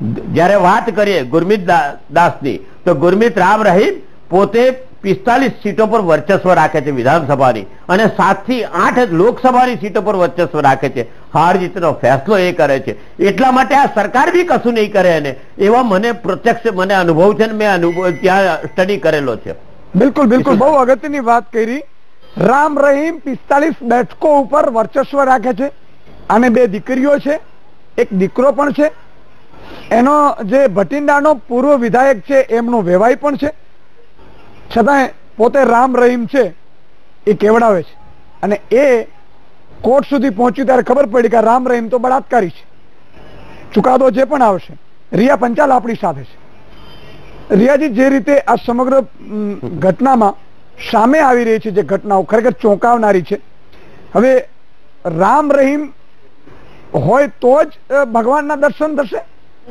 જયારે વાત કરીએ ગુરમીત દાસની, તો ગુરમીત રામ રહીમ પોતે પિસ્તાલીસ સીટો પર વર્ચસ્વ રાખે છે વિધાનસભાની, અને સાત થી આઠ લોકસભાની સીટો પર વર્ચસ્વ રાખે છે. હાર જીતનો ફેસલો એ કરે છે. એટલા માટે આ સરકાર બી કશું નહીં કરે, અને એવા મને પ્રત્યક્ષ મને અનુભવ છે, મેં અનુભવ ત્યાં સ્ટડી કરેલો છે. બિલકુલ બિલકુલ, બહુ અગત્યની વાત કરી. રામ રહીમ પિસ્તાલીસ બેઠકો ઉપર વર્ચસ્વ રાખે છે, અને બે દીકરીઓ છે, એક દીકરો પણ છે. એનો જે ભટિંડાનો પૂર્વ વિધાયક છે એમનો વેવાઈ પણ છે, છતાંય પોતે રામ રહીમ છે એ કેવડાવે છે. અને એ કોર્ટ સુધી પહોંચ્યું ત્યારે ખબર પડી કે રામ રહીમ તો બળાત્કારી છે. ચુકાદો જે પણ આવશે, રિયા પંચાલ આપણી સાથે છે. રિયાજી, જે રીતે આ સમગ્ર ઘટનામાં સામે આવી રહી છે, જે ઘટનાઓ ખરેખર ચોંકાવનારી છે, હવે રામ રહીમ હોય તો જ ભગવાનના દર્શન થશે?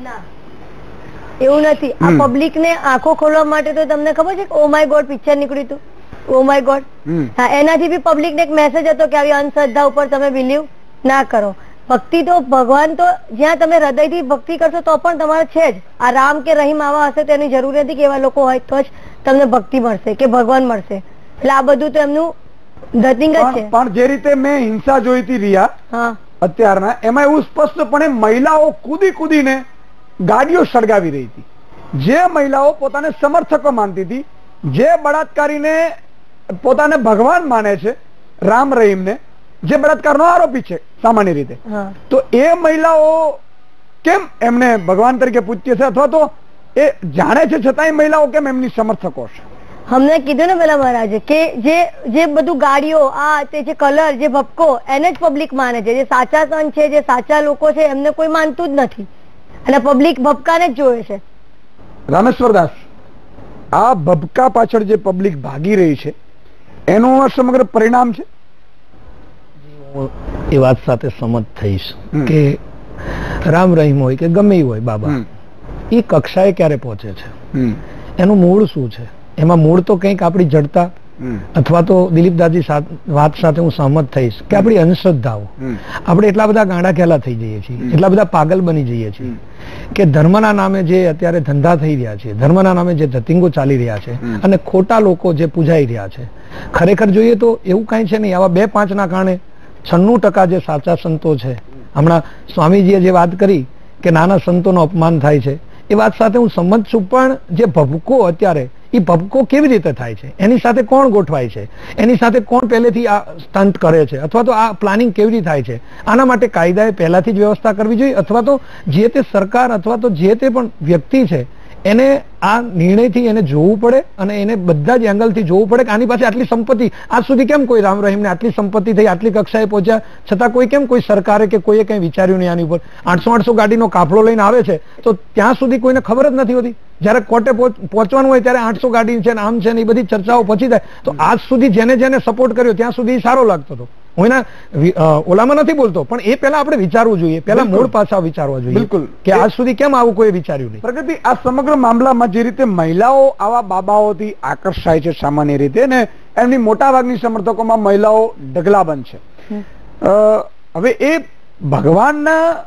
એવું નથી. આ પબ્લિક ને આંખો ખોલવા માટે તો તમને ખબર છે કે ઓ માય ગોડ પિક્ચર નીકળ્યું હતું, ઓ માય ગોડ, હા, એનાથી બી પબ્લિક ને એક મેસેજ હતો કે આવી અંધશ્રદ્ધા ઉપર તમે બિલીવ ના કરો. ભક્તિ તો ભગવાન તો જ્યાં તમે હૃદયથી ભક્તિ કરશો તો પણ તમારે છે જ. આ રામ કે રહીમ આવા હશે તો એની જરૂર નથી કે એવા લોકો હોય તો જ તમને ભક્તિ મળશે કે ભગવાન મળશે. એટલે આ બધું તો એમનું ધતિંગ જ છે. પણ જે રીતે મેં હિંસા જોઈ હતી રિયા, હા, અત્યારના, એમાં એવું સ્પષ્ટપણે મહિલાઓ કૂદી કૂદીને ગાડીઓ સળગાવી રહી હતી. જે મહિલાઓ પોતાને સમર્થકો માનતી હતી, જે બળાત્કારીને પોતાને ભગવાન માને છે, રામ રહીમને, જે બળાત્કારનો આરોપી છે સામાન્ય રીતે, તો એ મહિલાઓ કેમ એમને ભગવાન તરીકે પૂજ્ય છે, અથવા તો એ જાણે છે છતાંય મહિલાઓ કેમ એમની સમર્થકો છે? અમને કીધું ને પેલા મહારાજે કે જે જે બધું ગાડીઓ, આ તે જે કલર, જે ભપકો, એને જ પબ્લિક માને છે. જે સાચા સંત છે, જે સાચા લોકો છે, એમને કોઈ માનતું જ નથી, અને પબ્લિક ભપકાને જ જોવે છે. રામેશ્વરદાસ, આ ભપકા પાછળ જે પબ્લિક ભાગી રહી છે એનું સમગ્ર પરિણામ છે. એ વાત સાથે સમજ થઈશ કે રામ રહીમ હોય કે ગમે હોય બાબા, એ કક્ષાએ ક્યારે પહોંચે છે, એનું મૂળ શું છે? એમાં મૂળ તો કંઈક આપણી જડતા, અથવા તો દિલીપદાસજી વાત સાથે હું સહમત થઈશ કે આપણી અંધશ્રદ્ધાઓ. આપણે એટલા બધા ગાંડા ખેલા થઈ જઈએ છીએ, એટલા બધા પાગલ બની જઈએ છીએ કે ધર્મના નામે જે અત્યારે ધંધા થઈ રહ્યા છે, ધર્મના નામે જે ધતિંગો ચાલી રહ્યા છે, અને ખોટા લોકો જે પૂજાઈ રહ્યા છે, ખરેખર જોઈએ તો એવું કઈ છે નહીં. આવા બે પાંચ ના કારણે છન્નું ટકા જે સાચા સંતો છે, હમણાં સ્વામીજીએ જે વાત કરી કે નાના સંતોનું અપમાન થાય છે, એ વાત સાથે હું સંમત છું. પણ જે ભભકો અત્યારે, એ ભભકો કેવી રીતે થાય છે, એની સાથે કોણ ગોઠવાય છે, એની સાથે કોણ પહેલેથી આ સ્ટન્ટ કરે છે, અથવા તો આ પ્લાનિંગ કેવી રીતે થાય છે, આના માટે કાયદાએ પહેલાથી જ વ્યવસ્થા કરવી જોઈએ, અથવા તો જે તે સરકાર અથવા તો જે તે પણ વ્યક્તિ છે એને આ નિર્ણયથી એને જોવું પડે, અને એને બધા જ એંગલથી જોવું પડે કે આની પાસે આટલી સંપત્તિ, આજ સુધી કેમ કોઈ રામ રહીમને આટલી સંપત્તિ થઈ, આટલી કક્ષાએ પહોંચ્યા, છતાં કોઈ કેમ કોઈ સરકારે કે કોઈએ કંઈ વિચાર્યું નહીં આની ઉપર? આઠસો આઠસો ગાડીનો કાફલો લઈને આવે છે તો ત્યાં સુધી કોઈને ખબર જ નથી હોતી. જયારે કોર્ટે પહોંચવાનું હોય ત્યારે આઠસો ગાડી છે, આમ છે ને, એ બધી ચર્ચાઓ પછી થાય. તો આજ સુધી જેને જેને સપોર્ટ કર્યો ત્યાં સુધી સારો લાગતો હતો. હું એના ઓલામાં નથી બોલતો, પણ એ પહેલા આપણે વિચારવું જોઈએ, પહેલા મૂળ પાછા વિચારવા જોઈએ. બિલકુલ, કે આજ સુધી કેમ આવું કોઈ વિચાર્યું નહીં. પ્રગતિ, આ સમગ્ર મામલામાં જે રીતે મહિલાઓ આવા બાબાઓથી આકર્ષાય છે સામાન્ય રીતે, ને એમની મોટા ભાગની સમર્થકોમાં મહિલાઓ ઢગલાબંધ છે. હવે એ ભગવાનના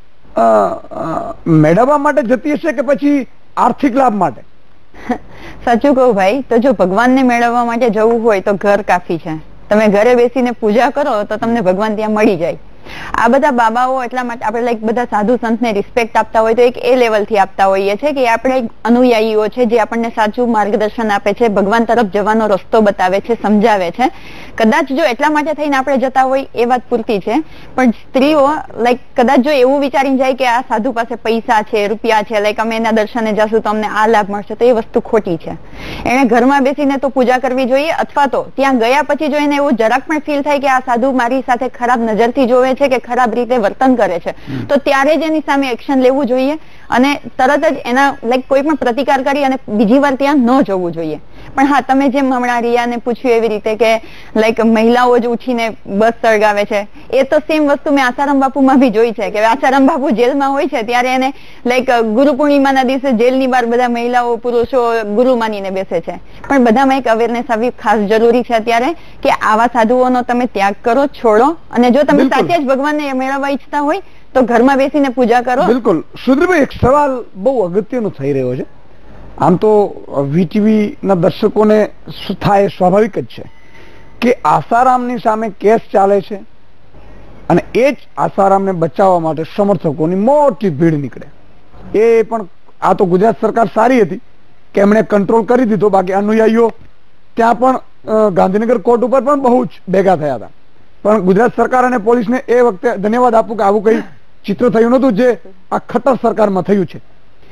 મેળવવા માટે જતી હશે કે પછી આર્થિક લાભ માટે? સાચું કહું ભાઈ, તો જો ભગવાનને મેળવવા માટે જવું હોય તો ઘર કાફી છે. તમે ઘરે બેસીને પૂજા કરો તો તમને ભગવાન ત્યાં મળી જાય. આ બધા બાબાઓ એટલા માટે આપણે લાઈક બધા સાધુ સંતને રિસ્પેક્ટ આપતા હોય તો એક એ લેવલ થી આપતા હોઈએ છે કે આપણે અનુયાયીઓ છે જે આપણને સાચું માર્ગદર્શન આપે છે, ભગવાન તરફ જવાનો રસ્તો બતાવે છે, સમજાવે છે. કદાચ જો એટલા માટે થઈને આપણે જતા હોય એ વાત પૂરતી છે, પણ સ્ત્રીઓ લાઈક કદાચ જો એવું વિચારીને જાય કે આ સાધુ પાસે પૈસા છે, રૂપિયા છે, લાઈક અમે એના દર્શને જશું તો અમને આ લાભ મળશે, તો એ વસ્તુ ખોટી છે. એને ઘરમાં બેસીને તો પૂજા કરવી જોઈએ, અથવા તો ત્યાં ગયા પછી જો એને એવું જરાક પણ ફીલ થાય કે આ સાધુ મારી સાથે ખરાબ નજરથી જોવે છે કે ખરાબ રીતે વર્તન કરે છે, તો ત્યારે જ એની સામે એક્શન લેવું જોઈએ, અને તરત જ એના લાઈક કોઈ પણ પ્રતિકાર કરી અને બીજી વાર ત્યાં ન જવું જોઈએ. પણ હા, તમે જેમ હમણાં રિયાને પૂછ્યું એવી રીતે કે લાઈક મહિલાઓ જ ઉઠીને બસ સળગાવે છે, એ તો સેમ વસ્તુ મેં આસારામ બાપુમાં બી જોઈ છે કે આસારામ બાપુ જેલમાં હોય છે ત્યારે એને લાઈક ગુરુ પૂર્ણિમાના દિવસે જેલની બહાર બધા મહિલાઓ પુરુષો ગુરુ માનીને બેસે છે. પણ બધામાં એક અવેરનેસ આવી ખાસ જરૂરી છે અત્યારે કે આવા સાધુઓનો તમે ત્યાગ કરો, છોડો, અને જો તમે સાચે જ ભગવાનને મેળવવા ઈચ્છતા હોય તો ઘરમાં બેસીને પૂજા કરો. બિલકુલ. સુધીરભાઈ, એક સવાલ બહુ અગત્યનો થઈ રહ્યો છે. આમ તો વીટીવી ના દર્શકોને થાય સ્વાભાવિક જ છે કે આસારામની સામે કેસ ચાલે છે અને એ જ આસારામને બચાવવા માટે સમર્થકોની મોટી ભીડ નીકળે. એ પણ આ તો ગુજરાત સરકાર સારી હતી કે એમણે કંટ્રોલ કરી દીધો, બાકી અનુયાયીઓ ત્યાં પણ ગાંધીનગર કોર્ટ ઉપર પણ બહુ જ ભેગા થયા હતા. પણ ગુજરાત સરકાર અને પોલીસને એ વખતે ધન્યવાદ આપું કે આવું કઈ ચિત્ર થયું નતું જે આ ખટ્ટર સરકારમાં થયું છે.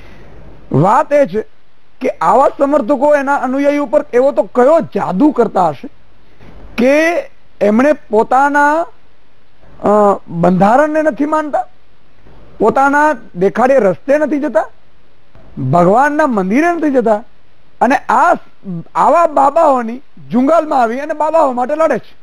વાત એ છે કે આવા સમર્થકો એના અનુયાયી ઉપર એવો તો કયો જાદુ કરતા હશે કે એમણે પોતાના બંધારણને નથી માનતા, પોતાના દેખાડે રસ્તે નથી જતા, ભગવાનના મંદિરે નથી જતા અને આ આવા બાબાઓની જુંગાલમાં આવી અને બાબાઓ માટે લડે છે.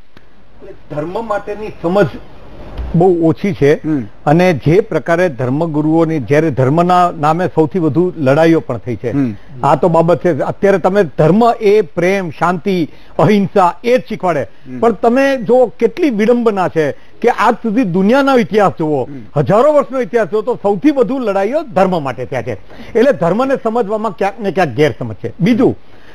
ધર્મ માટેની સમજ બહુ ઓછી છે અને જે પ્રકારે ધર્મગુરુઓની જ્યારે ધર્મના નામે સૌથી વધુ લડાઈઓ પણ થઈ છે, આ તો બાબત છે. અત્યારે તમે ધર્મ એ પ્રેમ, શાંતિ, અહિંસા એ જ શીખવાડે, પણ તમે જો કેટલી વિડંબના છે કે આજ સુધી દુનિયાનો ઇતિહાસ જુઓ, હજારો વર્ષનો ઇતિહાસ જુઓ, તો સૌથી વધુ લડાઈઓ ધર્મ માટે થયા છે. એટલે ધર્મને સમજવામાં ક્યાંક ને ક્યાંક ગેરસમજ છે. બીજું,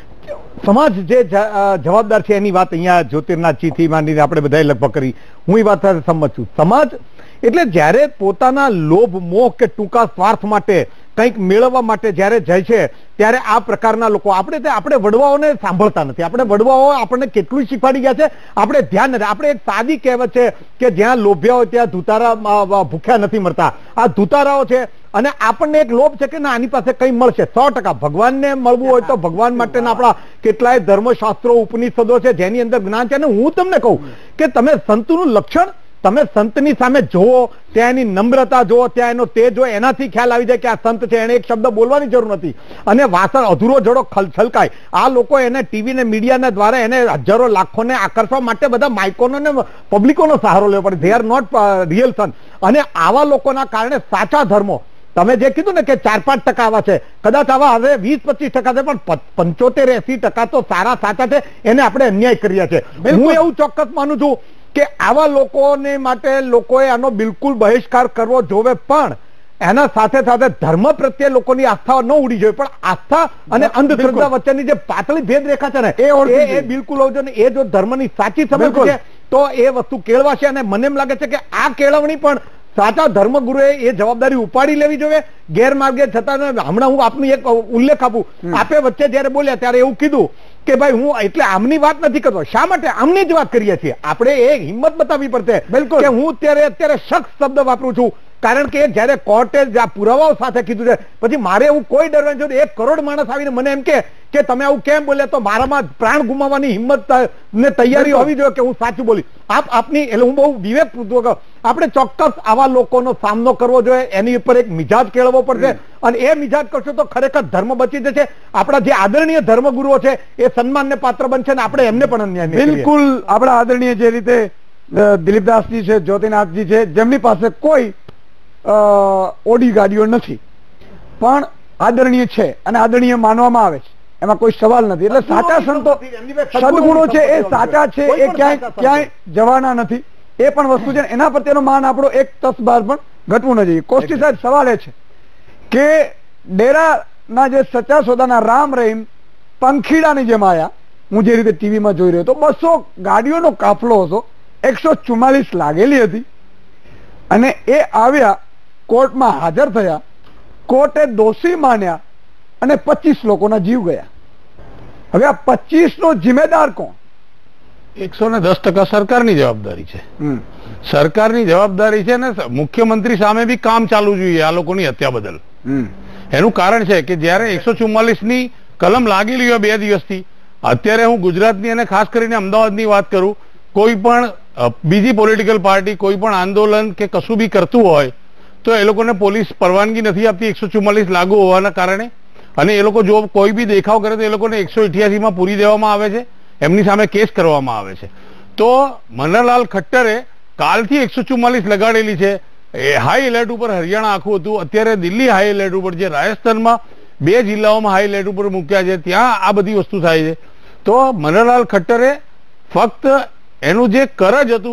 સમાજ જે જવાબદાર છે એની વાત અહીંયા જ્યોતિર્નાથજીથી માંડીને આપણે બધાએ લગભગ કરી, હું એ વાત સાથે સંમત છું. સમાજ એટલે જ્યારે પોતાના લોભ, મોહ કે ટૂંકા સ્વાર્થ માટે કંઈક મેળવવા માટે જ્યારે જાય છે ત્યારે આ પ્રકારના લોકો, આપણે આપણે વડવાઓને સાંભળતા નથી. આપણે વડવાઓ આપણને કેટલું શીખવાડી ગયા છે આપણે ધ્યાન નથી. આપણે એક સાદી કહેવત છે કે જ્યાં લોભ્યા હોય ત્યાં ધુતારા ભૂખ્યા નથી મળતા. આ ધુતારાઓ છે અને આપણને એક લોભ છે કે ના આની પાસે કઈ મળશે. સો ટકા ભગવાનને મળવું હોય તો ભગવાન માટેના આપણા કેટલાય ધર્મશાસ્ત્રો, ઉપનિષદો છે જેની અંદર જ્ઞાન છે. અને હું તમને કહું કે તમે સંતનું લક્ષણ, તમે સંતની સામે જુઓ, ત્યાં એની નમ્રતા જુઓ, ત્યાં એનો તેજ જુઓ, એનાથી ખ્યાલ આવી જાય કે આ સંત છે. એને એક શબ્દ બોલવાની જરૂર નથી અને વાસણ અધૂરો જડો છલકાય. આ લોકો એને ટીવી ને મીડિયાના દ્વારા એને હજારો લાખોને આકર્ષવા માટે બધા માઇકોનો ને પબ્લિકોનો સહારો લેવો પડે. They are not real son. અને આવા લોકોના કારણે સાચા ધર્મો, તમે જે કીધું ને કે ચાર પાંચ ટકા આવા છે, કદાચ આવા હવે વીસ પચીસ ટકા છે, પણ પંચોતેર એસી ટકા તો સારા સાચા છે. એને આપણે અન્યાય કર્યા છે. હું એવું ચોક્કસ માનું છું કે આવા લોકોને માટે લોકોએ આનો બિલકુલ બહિષ્કાર કરવો જોવે, પણ એના સાથે સાથે ધર્મ પ્રત્યે લોકોની આસ્થા ન ઉડી જોઈએ. પણ આસ્થા અને અંધશ્રદ્ધા વચ્ચેની જે પાતળી ભેદ રેખા છે ને એ બિલકુલ હોવી જોઈએ. એ જો ધર્મની સાચી સમજ છે તો એ વસ્તુ કેળવાશે. અને મને એમ લાગે છે કે આ કેળવણી પણ સાચા ધર્મગુરુએ એ જવાબદારી ઉપાડી લેવી જોઈએ. ગેરમાર્ગે જતા હમણાં હું આપનું એક ઉલ્લેખ આપું, આપે વચ્ચે જયારે બોલ્યા ત્યારે એવું કીધું કે ભાઈ હું એટલે આમની વાત નથી કરતો. શા માટે આમની જ વાત કરીએ છીએ? આપણે એ હિંમત બતાવવી પડશે બિલકુલ કે હું અત્યારે અત્યારે શખ્સ શબ્દ વાપરું છું, કારણ કે જયારે કોર્ટે પુરાવાઓ સાથે કીધું છે પછી મારે એવું કોઈ ડર નથી. એક કરોડ માણસ આવીને મને એમ કે કે તમે આવું કેમ બોલ્યા, તો મારામાં પ્રાણ ગુમાવવાની હિંમત ને તૈયારી હોવી જોઈએ કે હું સાચું બોલી. આપ આપની એટલે હું બહુ વિવેકપૂર્વક આપણે ચોક્કસ આવા લોકોનો સામનો કરવો જોઈએ. એની ઉપર એક મિજાજ કેળવવો પડશે અને એ મિજાજ કરશો તો ખરેખર ધર્મ બચી જશે. આપણા જે આદરણીય ધર્મગુરુઓ છે એ સન્માનને પાત્ર બનશે ને આપણે એમને પણ અન્યાય નહીં. બિલકુલ. આપણા આદરણીય જે રીતે દિલીપદાસજી છે, જ્યોતિનાથજી છે, જેમની પાસે કોઈ ઓડી ગાડીઓ નથી પણ આદરણીય છે અને આદરણીય માનવામાં આવે છે, એમાં કોઈ સવાલ નથી. એટલે સાચા સંતો, સદગુણો છે એ સાચા છે, એ ક્યાંય ક્યાંય જવાના નથી. એ પણ વસ્તુ છે. એના પ્રત્યેનો માન આપણો એક તસબાર પણ ઘટવું ન જોઈએ. કોષ્ટી સાહેબ, સવાલ એ છે કે ડેરાના જે સચ્ચા સોદાના રામ રહીમ પંખીડાની જેમ આયા, હું જે રીતે ટીવીમાં જોઈ રહ્યો તો બસો ગાડીઓનો કાફલો હતો, એકસો ચુમ્માલીસ લાગેલી હતી અને એ આવ્યા, કોર્ટમાં હાજર થયા, કોર્ટે દોષી માન્યા અને પચીસ લોકોના જીવ ગયા. હવે આ પચીસ નો જિમ્મેદાર કોણ? એકસો ને દસ ટકા સરકારની જવાબદારી છે. સરકારની જવાબદારી છે ને મુખ્યમંત્રી સામે બી કામ ચાલુ જોઈએ આ લોકોની હત્યા બદલ. એનું કારણ છે કે જયારે એકસો ચુમ્માલીસ ની કલમ લાગેલી હોય બે દિવસથી, અત્યારે હું ગુજરાતની અને ખાસ કરીને અમદાવાદની વાત કરું, કોઈ પણ બીજી પોલિટિકલ પાર્ટી કોઈ પણ આંદોલન કે કશું બી કરતું હોય તો એ લોકોને પોલીસ પરવાનગી નથી આપતી એકસો ચુમ્માલીસ લાગુ હોવાના કારણે. અને એ લોકો જો કોઈ બી દેખાવ કરે તો એ લોકોને એકસો અઠ્યાસી માં પૂરી દેવામાં આવે છે, એમની સામે કેસ કરવામાં આવે છે. તો મનહરલાલ ખટ્ટરે કાલથી એકસો ચુમ્માલીસ લગાડેલી છે. હાઈ એલર્ટ ઉપર હરિયાણા આખું હતું, અત્યારે દિલ્હી હાઈ એલર્ટ ઉપર છે, રાજસ્થાનમાં બે જિલ્લાઓમાં હાઈ એલર્ટ ઉપર મૂક્યા છે, ત્યાં આ બધી વસ્તુ થાય છે. તો મનહરલાલ ખટ્ટરે ફક્ત એનું જે કરજ હતું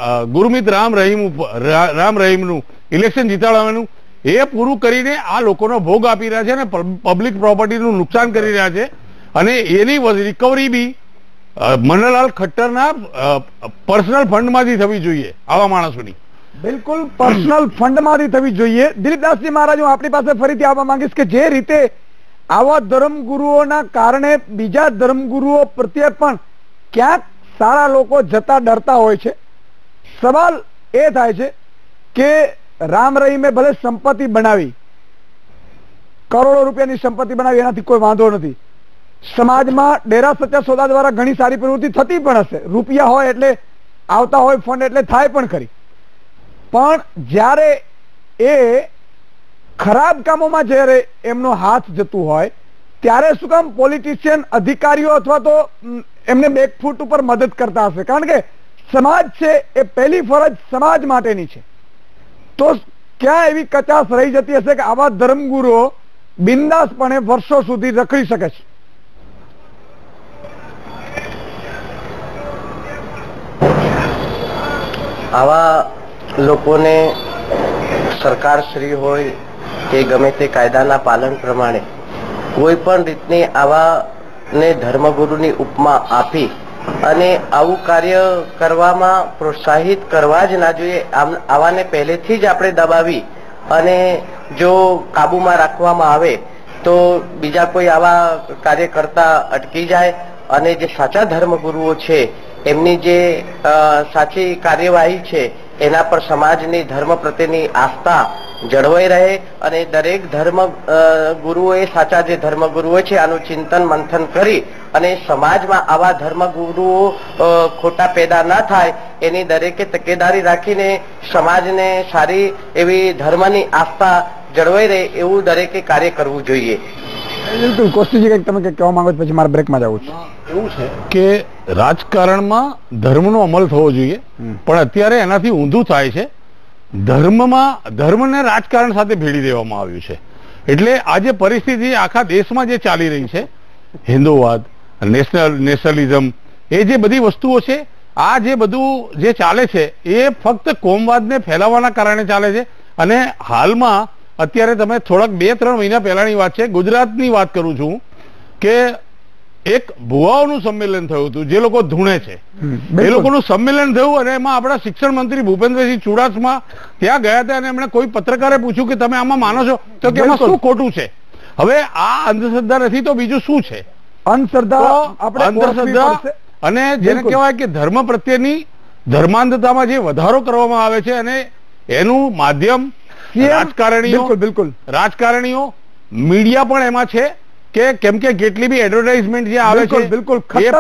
ગુરમીત રામ રહીમ રામ રહીમનું ઇલેક્શન જીતાડવાનું એ પૂરું કરીને આ લોકોનો ભોગ આપી રહ્યા છે અને પબ્લિક પ્રોપર્ટીનું નુકસાન કરી રહ્યા છે અને એની રિકવરી બી મનલાલ ખટ્ટરના પર્સનલ ફંડમાંથી થવી જોઈએ આવા માણસોની. બિલકુલ પર્સનલ ફંડમાંથી થવી જોઈએ. દિલીપદાસજી મહારાજ, હું આપણી પાસે ફરીથી આવવા માંગીશ કે જે રીતે આવા ધર્મગુરુઓના કારણે બીજા ધર્મગુરુઓ પ્રત્યે પણ ક્યાંક સારા લોકો જતા ડરતા હોય છે. સવાલ એ થાય છે કે રામ રહીમે ભલે સંપત્તિ બનાવી, કરોડો રૂપિયાની સંપત્તિ બનાવી, એનાથી કોઈ વાંધો નથી. સમાજમાં ડેરા સચ્ચા સોદા દ્વારા ઘણી સારી પ્રવૃત્તિ થતી પણ હશે. રૂપિયા હોય એટલે આવતા હોય ફંડ એટલે થાય પણ ખરી. પણ જ્યારે એ ખરાબ કામોમાં જ્યારે એમનો હાથ જતું હોય ત્યારે શું કામ પોલિટિશિયન, અધિકારીઓ અથવા તો એમને બેકફૂટ ઉપર મદદ કરતા હશે? કારણ કે સમાજ છે એ પહેલી ફરજ સમાજ માટેની છે. તો ક્યાં એવી કચાશ રહી જતી હશે કે આવા ધર્મગુરુઓ બિંદાસપણે વર્ષો સુધી રખડી શકે છે? આવા લોકોને સરકારશ્રી હોય કે ગમે તે કાયદાના પાલન પ્રમાણે કોઈ પણ રીતની આવા ને ધર્મગુરુની ઉપમા આપી અને આવું કાર્ય કરવામાં પ્રોત્સાહિત કરવા જ ના જોઈએ. આવાને પહેલેથી જ આપણે દબાવી અને જો કાબુમાં રાખવામાં આવે તો બીજા કોઈ આવા કાર્ય કરતા અટકી જાય અને જે સાચા ધર્મગુરુઓ છે એમની જે સાચી કાર્યવાહી છે એના પર સમાજની ધર્મ પ્રત્યેની આસ્થા જળવાઈ રહે અને દરેક ધર્મ ગુરુઓએ, સાચા જે ધર્મગુરુઓ છે, આનું ચિંતન મંથન કરી અને સમાજમાં આવા ધર્મગુરુઓ ખોટા પેદા ના થાય એની દરેકે તકેદારી રાખીને સમાજને સારી એવી ધર્મની આસ્થા જળવાઈ રહે એવું દરેકે કાર્ય કરવું જોઈએ. બિલકુલ. કોસ્તીજી કંઈક તમે કંઈક કહેવા માંગો છો, પછી મારે બ્રેકમાં જવું છે. એવું છે કે રાજકારણમાં ધર્મનો અમલ થવો જોઈએ, પણ અત્યારે એનાથી ઊંધું થાય છે. ધર્મમાં ધર્મને રાજકારણ સાથે ભેળી દેવામાં આવ્યું છે. એટલે આ જે પરિસ્થિતિ આખા દેશમાં જે ચાલી રહી છે, હિન્દુવાદ, નેશનલ નેશનલિઝમ, એ જે બધી વસ્તુઓ છે, આ જે બધું જે ચાલે છે એ ફક્ત કોમવાદને ફેલાવવાના કારણે ચાલે છે. અને હાલમાં અત્યારે તમે થોડાક બે ત્રણ મહિના પહેલાની વાત છે, ગુજરાતની વાત કરું છું કે એક ભુવાઓનું સંમેલન થયું હતું જે લોકો ધૂણે છે એ લોકોનું સંમેલન થયું અને એમાં આપણા શિક્ષણ મંત્રી ભૂપેન્દ્રસિંહ ચુડાસમા ત્યાં ગયા હતા અને એમણે કોઈ પત્રકારે પૂછ્યું કે તમે આમાં માનો છો તો કે એમાં શું ખોટું છે? હવે આ અંધશ્રદ્ધા નથી તો બીજું શું છે? અંધશ્રદ્ધા અંધશ્રદ્ધા અને જેને કહેવાય કે ધર્મ પ્રત્યેની ધર્માંધતામાં જે વધારો કરવામાં આવે છે અને એનું માધ્યમ રાજકારણીઓ, બિલકુલ રાજકારણીઓ, મીડિયા પણ એમાં છે કે કેમ કે કેટલી બી એડવર્ટાઇઝમેન્ટ જે આવે છે, બિલકુલ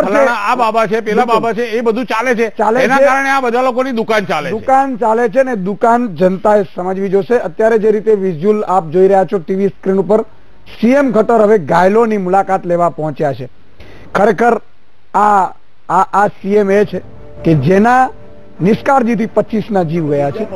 આ બાબા છે, પેલા બાબા છે, એ બધું ચાલે છે. એના કારણે આ બધા લોકોની દુકાન ચાલે છે દુકાન ચાલે છે ને દુકાન જનતાએ સમજવી જોશે. અત્યારે જે રીતે વિઝ્યુઅલ આપ જોઈ રહ્યા છો ટીવી સ્ક્રીન ઉપર, સીએમ ખટ્ટર હવે ઘાયલોની મુલાકાત લેવા પહોંચ્યા છે. ખરેખર આ આ સીએમ એ છે કે જેના નિષ્કાળજીથી પચીસ ના જીવ ગયા છે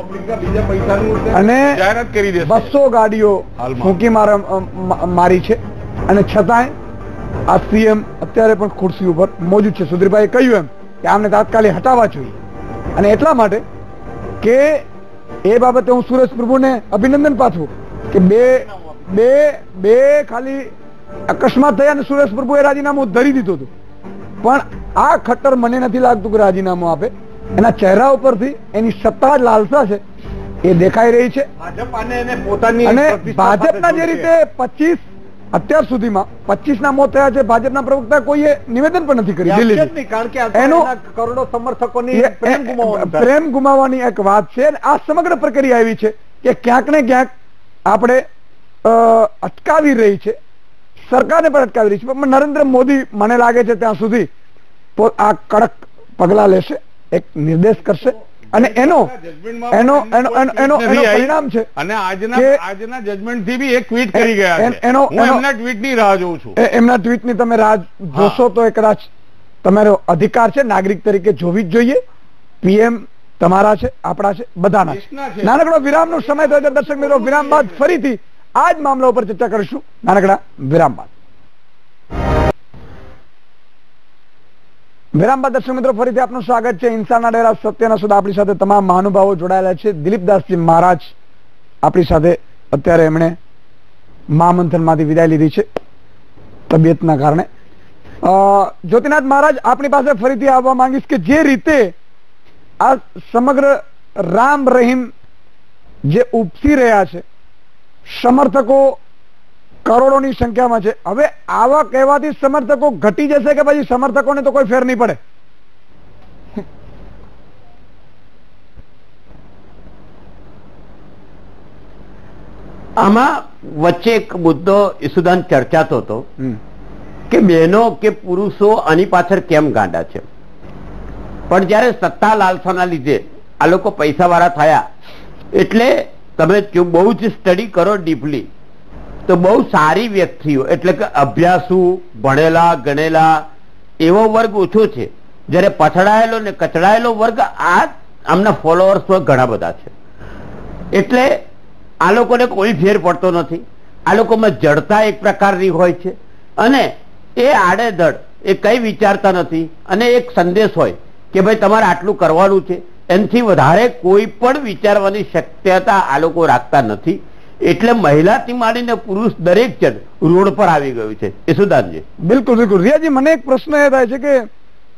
અને બસો ગાડીઓ ફૂંકી મારી છે અને છતાંય આ સીએમ અત્યારે પણ ખુરશી ઉપર મોજૂદ છે. સુધીરભાઈએ કહ્યું એમ કે આમને તાત્કાલિક હટાવવા જોઈએ અને એટલા માટે કે એ બાબતે હું સુરેશ પ્રભુને અભિનંદન પાઠવું કે બે બે બે ખાલી અકસ્માત થયા અને સુરેશ પ્રભુએ રાજીનામું ધરી દીધું હતું. પણ આ ખટ્ટર મને નથી લાગતું કે રાજીનામું આપે. એના ચહેરા ઉપરથી એની સત્તા લાલસા છે એ દેખાઈ રહી છે. અને ભાજપના જે રીતે પચીસ અત્યાર સુધીમાં પચીસ ના મોત થયા છે, ભાજપના પ્રવક્તા કોઈએ નિવેદન પણ નથી કર્યું. એનો કરોડો સમર્થકોની પ્રેમ ગુમાવવાની એક વાત છે. આ સમગ્ર પ્રક્રિયા એવી છે કે ક્યાંક ને ક્યાંક આપણે અટકાવી રહી છે, સરકારને પણ અટકાવી રહી છે. પણ નરેન્દ્ર મોદી મને લાગે છે ત્યાં સુધી આ કડક પગલા લેશે, એક નિર્દેશ કરશે અને એનો એનો એનો એનો પરિણામ છે. અને આજના આજના જજમેન્ટ થી બી એક ટ્વીટ કરી ગયા છે. એનો એમના ટ્વીટ ની રાહ જોઉં છું. એમના ટ્વીટ ની તમે રાહ જોશો તો એ કદાચ તમારો અધિકાર છે, નાગરિક તરીકે જોવી જ જોઈએ. પીએમ તમારા છે, આપણા છે, બધાના છે. નાનકડો વિરામનો સમય થયો છે દર્શક મિત્રો. વિરામ બાદ ફરીથી આ જ મામલા ઉપર ચર્ચા કરીશું. નાનકડા વિરામ બાદ વિરામ બાદ દર્શક મિત્રો ફરીથી આપનું સ્વાગત છે. ઇન્સાના ડેરા સત્યના સુધા આપણી સાથે તમામ મહાનુભાવો જોડાયેલા છે. દિલીપદાસજી મહારાજ આપણી સાથે અત્યારે એમણે મહામંથન માંથી વિદાય લીધી છે તબિયતના કારણે. જ્યોતિનાથ મહારાજ આપણી પાસે ફરીથી આવવા માંગીશ કે જે રીતે આ સમગ્ર રામ રહીમ જે ઉપસી રહ્યા છે, સમર્થકો કરોડોની સંખ્યામાં છે, હવે આવા કહેવાથી સમર્થકો ઘટી જશે કે પછી સમર્થકોને તો કોઈ ફેર નહીં પડે? આમાં વચ્ચે એક મુદ્દો ઈસુદાન ચર્ચાતો હતો કે બહેનો કે પુરુષો આની પાછળ કેમ ગાંડા છે. પણ જયારે સત્તા લાલસાના લીધે આ લોકો પૈસા વાળા થયા એટલે તમે જો બહુ જ સ્ટડી કરો ડીપલી તો બહુ સારી વ્યક્તિઓ એટલે કે અભ્યાસુ, ભણેલા ગણેલા એવો વર્ગ ઓછો છે, જયારે પછડાયેલો ને કચડાયેલો વર્ગ આ આમના ફોલોઅર્સ ઘણા બધા છે. એટલે આ લોકોને કોઈ ફેર પડતો નથી. આ લોકોમાં જડતા એક પ્રકારની હોય છે અને એ આડેધડ એ કઈ વિચારતા નથી અને એક સંદેશ હોય કે ભાઈ તમારે આટલું કરવાનું છે, એનાથી વધારે કોઈ પણ વિચારવાની શક્યતા આ લોકો રાખતા નથી. એટલે મહિલાથી માંડીને પુરુષ દરેક જણ રોડ પર આવી ગયું છે. યશુદાનજી બિલકુલ બિલકુલ. રિયાજી, મને એક પ્રશ્ન એ થાય છે કે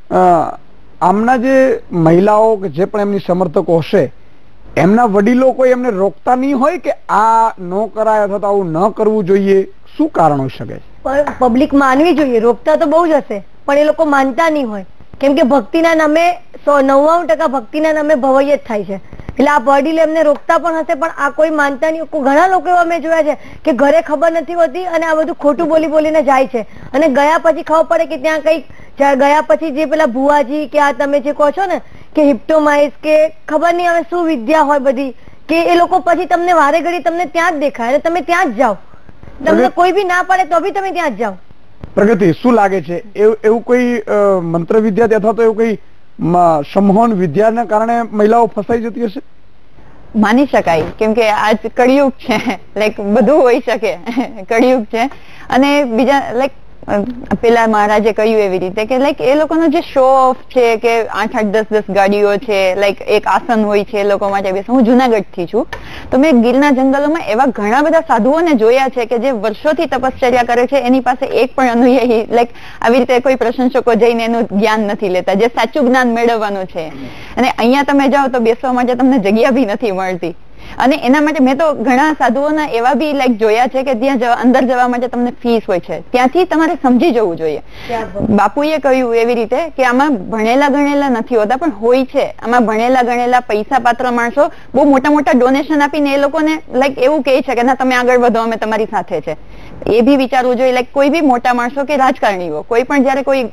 આમના જે મહિલાઓ કે જે પણ એમની સમર્થકો હશે એમના વડીલો કોઈ એમને રોકતા નહીં હોય કે આ ન કરાય અથવા તો આવું ન કરવું જોઈએ? શું કારણ હોઈ શકે? પબ્લિક માનવી જોઈએ. રોકતા તો બહુ જ હશે પણ એ લોકો માનતા નહીં હોય, કેમ કે ભક્તિના નામે સો નવ્વાણું ટકા ભક્તિના નામે ભવાઈ જ થાય છે. એટલે આ વડીલ એમને રોકતા પણ હશે પણ આ કોઈ માનતા નહીં. ઘણા લોકો એવા મેં જોયા છે કે ઘરે ખબર નથી હોતી અને આ બધું ખોટું બોલી બોલીને જાય છે અને ગયા પછી ખબર પડે કે ત્યાં કઈક ગયા પછી જે પેલા ભુવાજી કે આ તમે જે કહો છો ને કે હિપ્ટોમાઇઝ કે ખબર નહીં હવે શું વિદ્યા હોય બધી, કે એ લોકો પછી તમને વારે ઘડી તમને ત્યાં જ દેખાય અને તમે ત્યાં જ જાઓ. તમને કોઈ બી ના પડે તો બી તમે ત્યાં જ જાઓ. પ્રગતિ, શું લાગે છે એવું કોઈ મંત્ર વિદ્યા અથવા તો એવું કોઈ સમહોન વિદ્યાના કારણે મહિલાઓ ફસાઈ જતી હશે? માની શકાય, કેમ કે આજ કળિયુગ છે, લાઈક બધું હોઈ શકે. કળિયુગ છે અને બીજા લાઈક પેલા મહારાજે કહ્યું એવી રીતે કે લાઈક એ લોકોનો જે શો ઓફ છે કે આઠ આઠ દસ દસ ગાડીઓ છે, લાઈક એક આસન હોય છે એ લોકો માટે બેસે. હું જુનાગઢ થી છું તો મેં ગીરના જંગલોમાં એવા ઘણા બધા સાધુઓને જોયા છે કે જે વર્ષોથી તપશ્ચર્યા કરે છે, એની પાસે એક પણ અનુયાયી લાઈક આવી રીતે કોઈ પ્રશંસકો જઈને એનું જ્ઞાન નથી લેતા, જે સાચું જ્ઞાન મેળવવાનું છે. અને અહીંયા તમે જાઓ તો બેસવા માટે તમને જગ્યા બી નથી મળતી. અને એના માટે મેં તો ઘણા સાધુઓના એવા બી લાઈક જોયા છે કે ત્યાં અંદર જવા માટે તમને ફીસ હોય છે. ત્યાંથી તમારે સમજી જવું જોઈએ. બાપુએ કહ્યું એવી રીતે કે આમાં ભણેલા ગણેલા નથી હોતા પણ હોય છે. આમાં ભણેલા ગણેલા પૈસા પાત્ર માણસો બહુ મોટા મોટા ડોનેશન આપીને એ લોકોને લાઈક એવું કહે છે કે ના તમે આગળ વધો, અમે તમારી સાથે છે. એ બી વિચારવું જોઈએ. લાઈક કોઈ બી મોટા માણસો કે રાજકારણીઓ કોઈ પણ જયારે કોઈ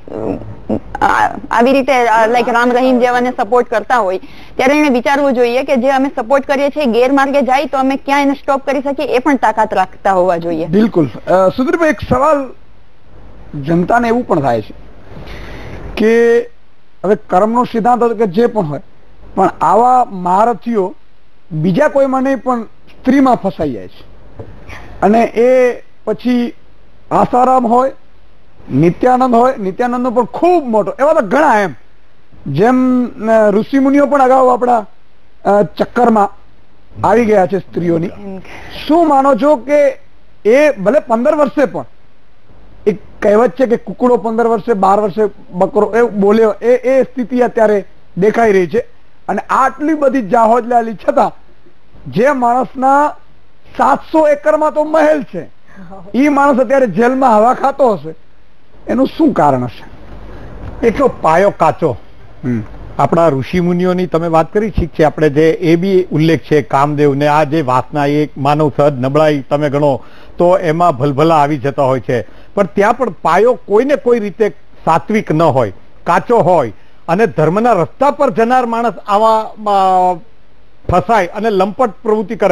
આવી રીતે લાઈક રામ રહીમ જેવાને સપોર્ટ કરતા હોય ત્યારે એને વિચારવું જોઈએ કે જે અમે સપોર્ટ કરીએ છીએ ગેરમાર્ગે જાય તો અમે ક્યાં એને સ્ટોપ કરી શકીએ એ પણ તાકાત રાખતા હોવા જોઈએ. બિલકુલ. સુધીરભાઈ, એક સવાલ જનતાને એવું પણ થાય છે કે હવે કર્મનો સિદ્ધાંત કે જે પણ હોય પણ આવા મહારથીઓ બીજા કોઈમાં નહીં પણ સ્ત્રીમાં ફસાઈ જાય છે અને એ પછી આસારામ હોય, નિત્યાનંદ હોય, નિત્યાનંદ નો પણ ખૂબ મોટો, એવા તો ઘણા એમ જેમ ઋષિ મુનિઓ પણ અગાઉ આપણા ચક્કરમાં આવી ગયા છે સ્ત્રીઓની. શું માનો છો કે એ ભલે પંદર વર્ષે પણ એક કહેવત છે કે કુકડો પંદર વર્ષે બાર વર્ષે બકરો એ બોલ્યો, એ એ સ્થિતિ અત્યારે દેખાઈ રહી છે. અને આટલી બધી જાહોજ લાલી છતાં જે માણસના સાતસો એકરમાં તો મહેલ છે એ માણસ અત્યારે જેલમાં હવા ખાતો હશે, એનું શું કારણ હશે? એક તો પાયો કાચો. આપણા ઋષિ મુનિઓની તમે વાત કરી, ઠીક છે, આપણે જે એ બી ઉલ્લેખ છે કામદેવ ને આ જે વાસના એ માનવ સહજ નબળાઈ તમે ગણો તો એમાં ભલભલા આવી જતા હોય છે. પણ ત્યાં પણ પાયો કોઈને કોઈ રીતે સાત્વિક ન હોય, કાચો હોય અને ધર્મના રસ્તા પર જનાર માણસ આવા ફસાય અને લંપટ પ્રવૃત્તિ કરે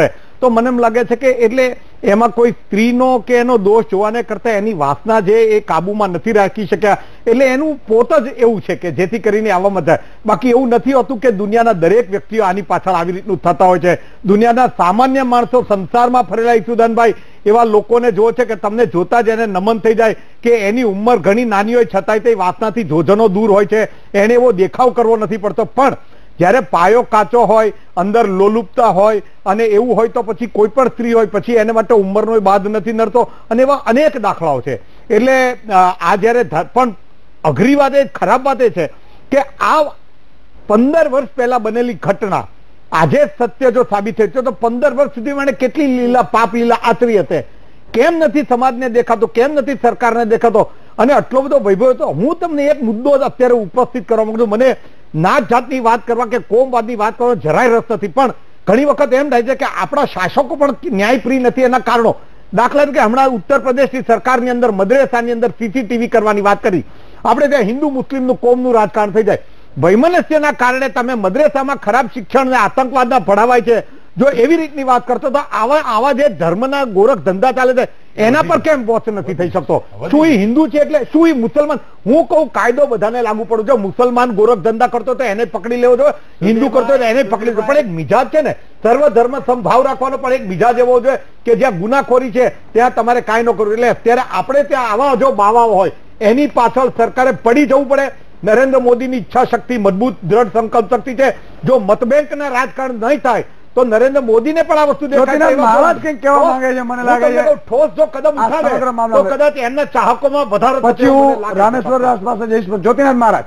તો મને એમ લાગે છે કે એટલે એમાં કોઈ સ્ત્રીનો કે એનો દોષ જોવાને કરતા એની વાસના જે એ કાબુમાં નથી રાખી શક્યા, એટલે એનું પોત જ એવું છે કે જેથી કરીને આવવામાં થાય. બાકી એવું નથી હોતું કે દુનિયાના દરેક વ્યક્તિઓ આની પાછળ આવી રીતનું થતા હોય છે. દુનિયાના સામાન્ય માણસો સંસારમાં ફરેલા ઈસુદાનભાઈ એવા લોકોને જો છે કે તમને જોતા જ એને નમન થઈ જાય કે એની ઉંમર ઘણી નાની હોય છતાંય તે વાસનાથી જોજનો દૂર હોય છે, એને એવો દેખાવ કરવો નથી પડતો. પણ જયારે પાયો કાચો હોય, અંદર લોલુપતા હોય અને એવું હોય તો પછી કોઈ પણ સ્ત્રી હોય પછી એને માટે ઉંમરનો બાદ નથી નડતો, અને એવા અનેક દાખલાઓ છે. એટલે આ જયારે પણ અઘરી વાત એ ખરાબ વાત એ છે કે આ પંદર વર્ષ પહેલા બનેલી ઘટના આજે સત્ય જો સાબિત થઈ તો પંદર વર્ષ સુધી મને કેટલી લીલા પાપ લીલા આચરી હશે, કેમ નથી સમાજને દેખાતો, કેમ નથી સરકારને દેખાતો, અને આટલો બધો વૈભવ હતો. હું તમને એક મુદ્દો અત્યારે ઉપસ્થિત કરવા માંગુ છું. મને નાત જાતની વાત કરવા કે કોમવાદની વાત કરવાનો જરાય રસ નથી, પણ ઘણી વખત એમ થાય છે કે આપણા શાસકો પણ ન્યાયપ્રિય નથી. એના કારણો દાખલા તરીકે હમણાં ઉત્તર પ્રદેશની સરકારની અંદર મદ્રેસાની અંદર સીસીટીવી કરવાની વાત કરી. આપણે ત્યાં હિન્દુ મુસ્લિમનું કોમનું રાજકારણ થઈ જાય. વૈમનસ્યના કારણે તમે મદ્રેસામાં ખરાબ શિક્ષણ અને આતંકવાદના ભણાવાય છે. જો એવી રીતની વાત કરતો તો આવા આવા જે ધર્મના ગોરખ ધંધા ચાલે છે એના પર કેમ વોચ નથી થઈ શકતો? શું એ હિન્દુ છે એટલે શું એ મુસલમાન? હું કહું કાયદો બધાને લાગુ પડે. જો મુસલમાન ગોરખ ધંધા કરતો તો એને પકડી લેવો જોઈએ, હિન્દુ કરતો તો એને પકડી લેવો. પણ એક મિજાજ છે ને, સર્વ ધર્મ સમભાવ રાખવાનો પણ એક મિજાજ એવો જોઈએ કે જ્યાં ગુનાખોરી છે ત્યાં તમારે કાંઈ ન કરવું. એટલે અત્યારે આપણે ત્યાં આવા જો બાવાઓ હોય એની પાછળ સરકારે પડી જવું પડે. નરેન્દ્ર મોદીની ઈચ્છા શક્તિ મજબૂત દ્રઢ સંકલ્પ શક્તિ છે. જો મતબેંકના રાજકારણ નહીં થાય તો નરેન્દ્ર મોદીને પણ આ વસ્તુ દેખાય કંઈક કહેવા માંગે છે. મને લાગે છે ઠોસ જો કદમ ઉઠાવે તો કદાચ એમના ચાહકોમાં વધારો થશે. પછી હું રામેશ્વર દાસ પાસે જઈશ. જ્યોતિનાથ મહારાજ,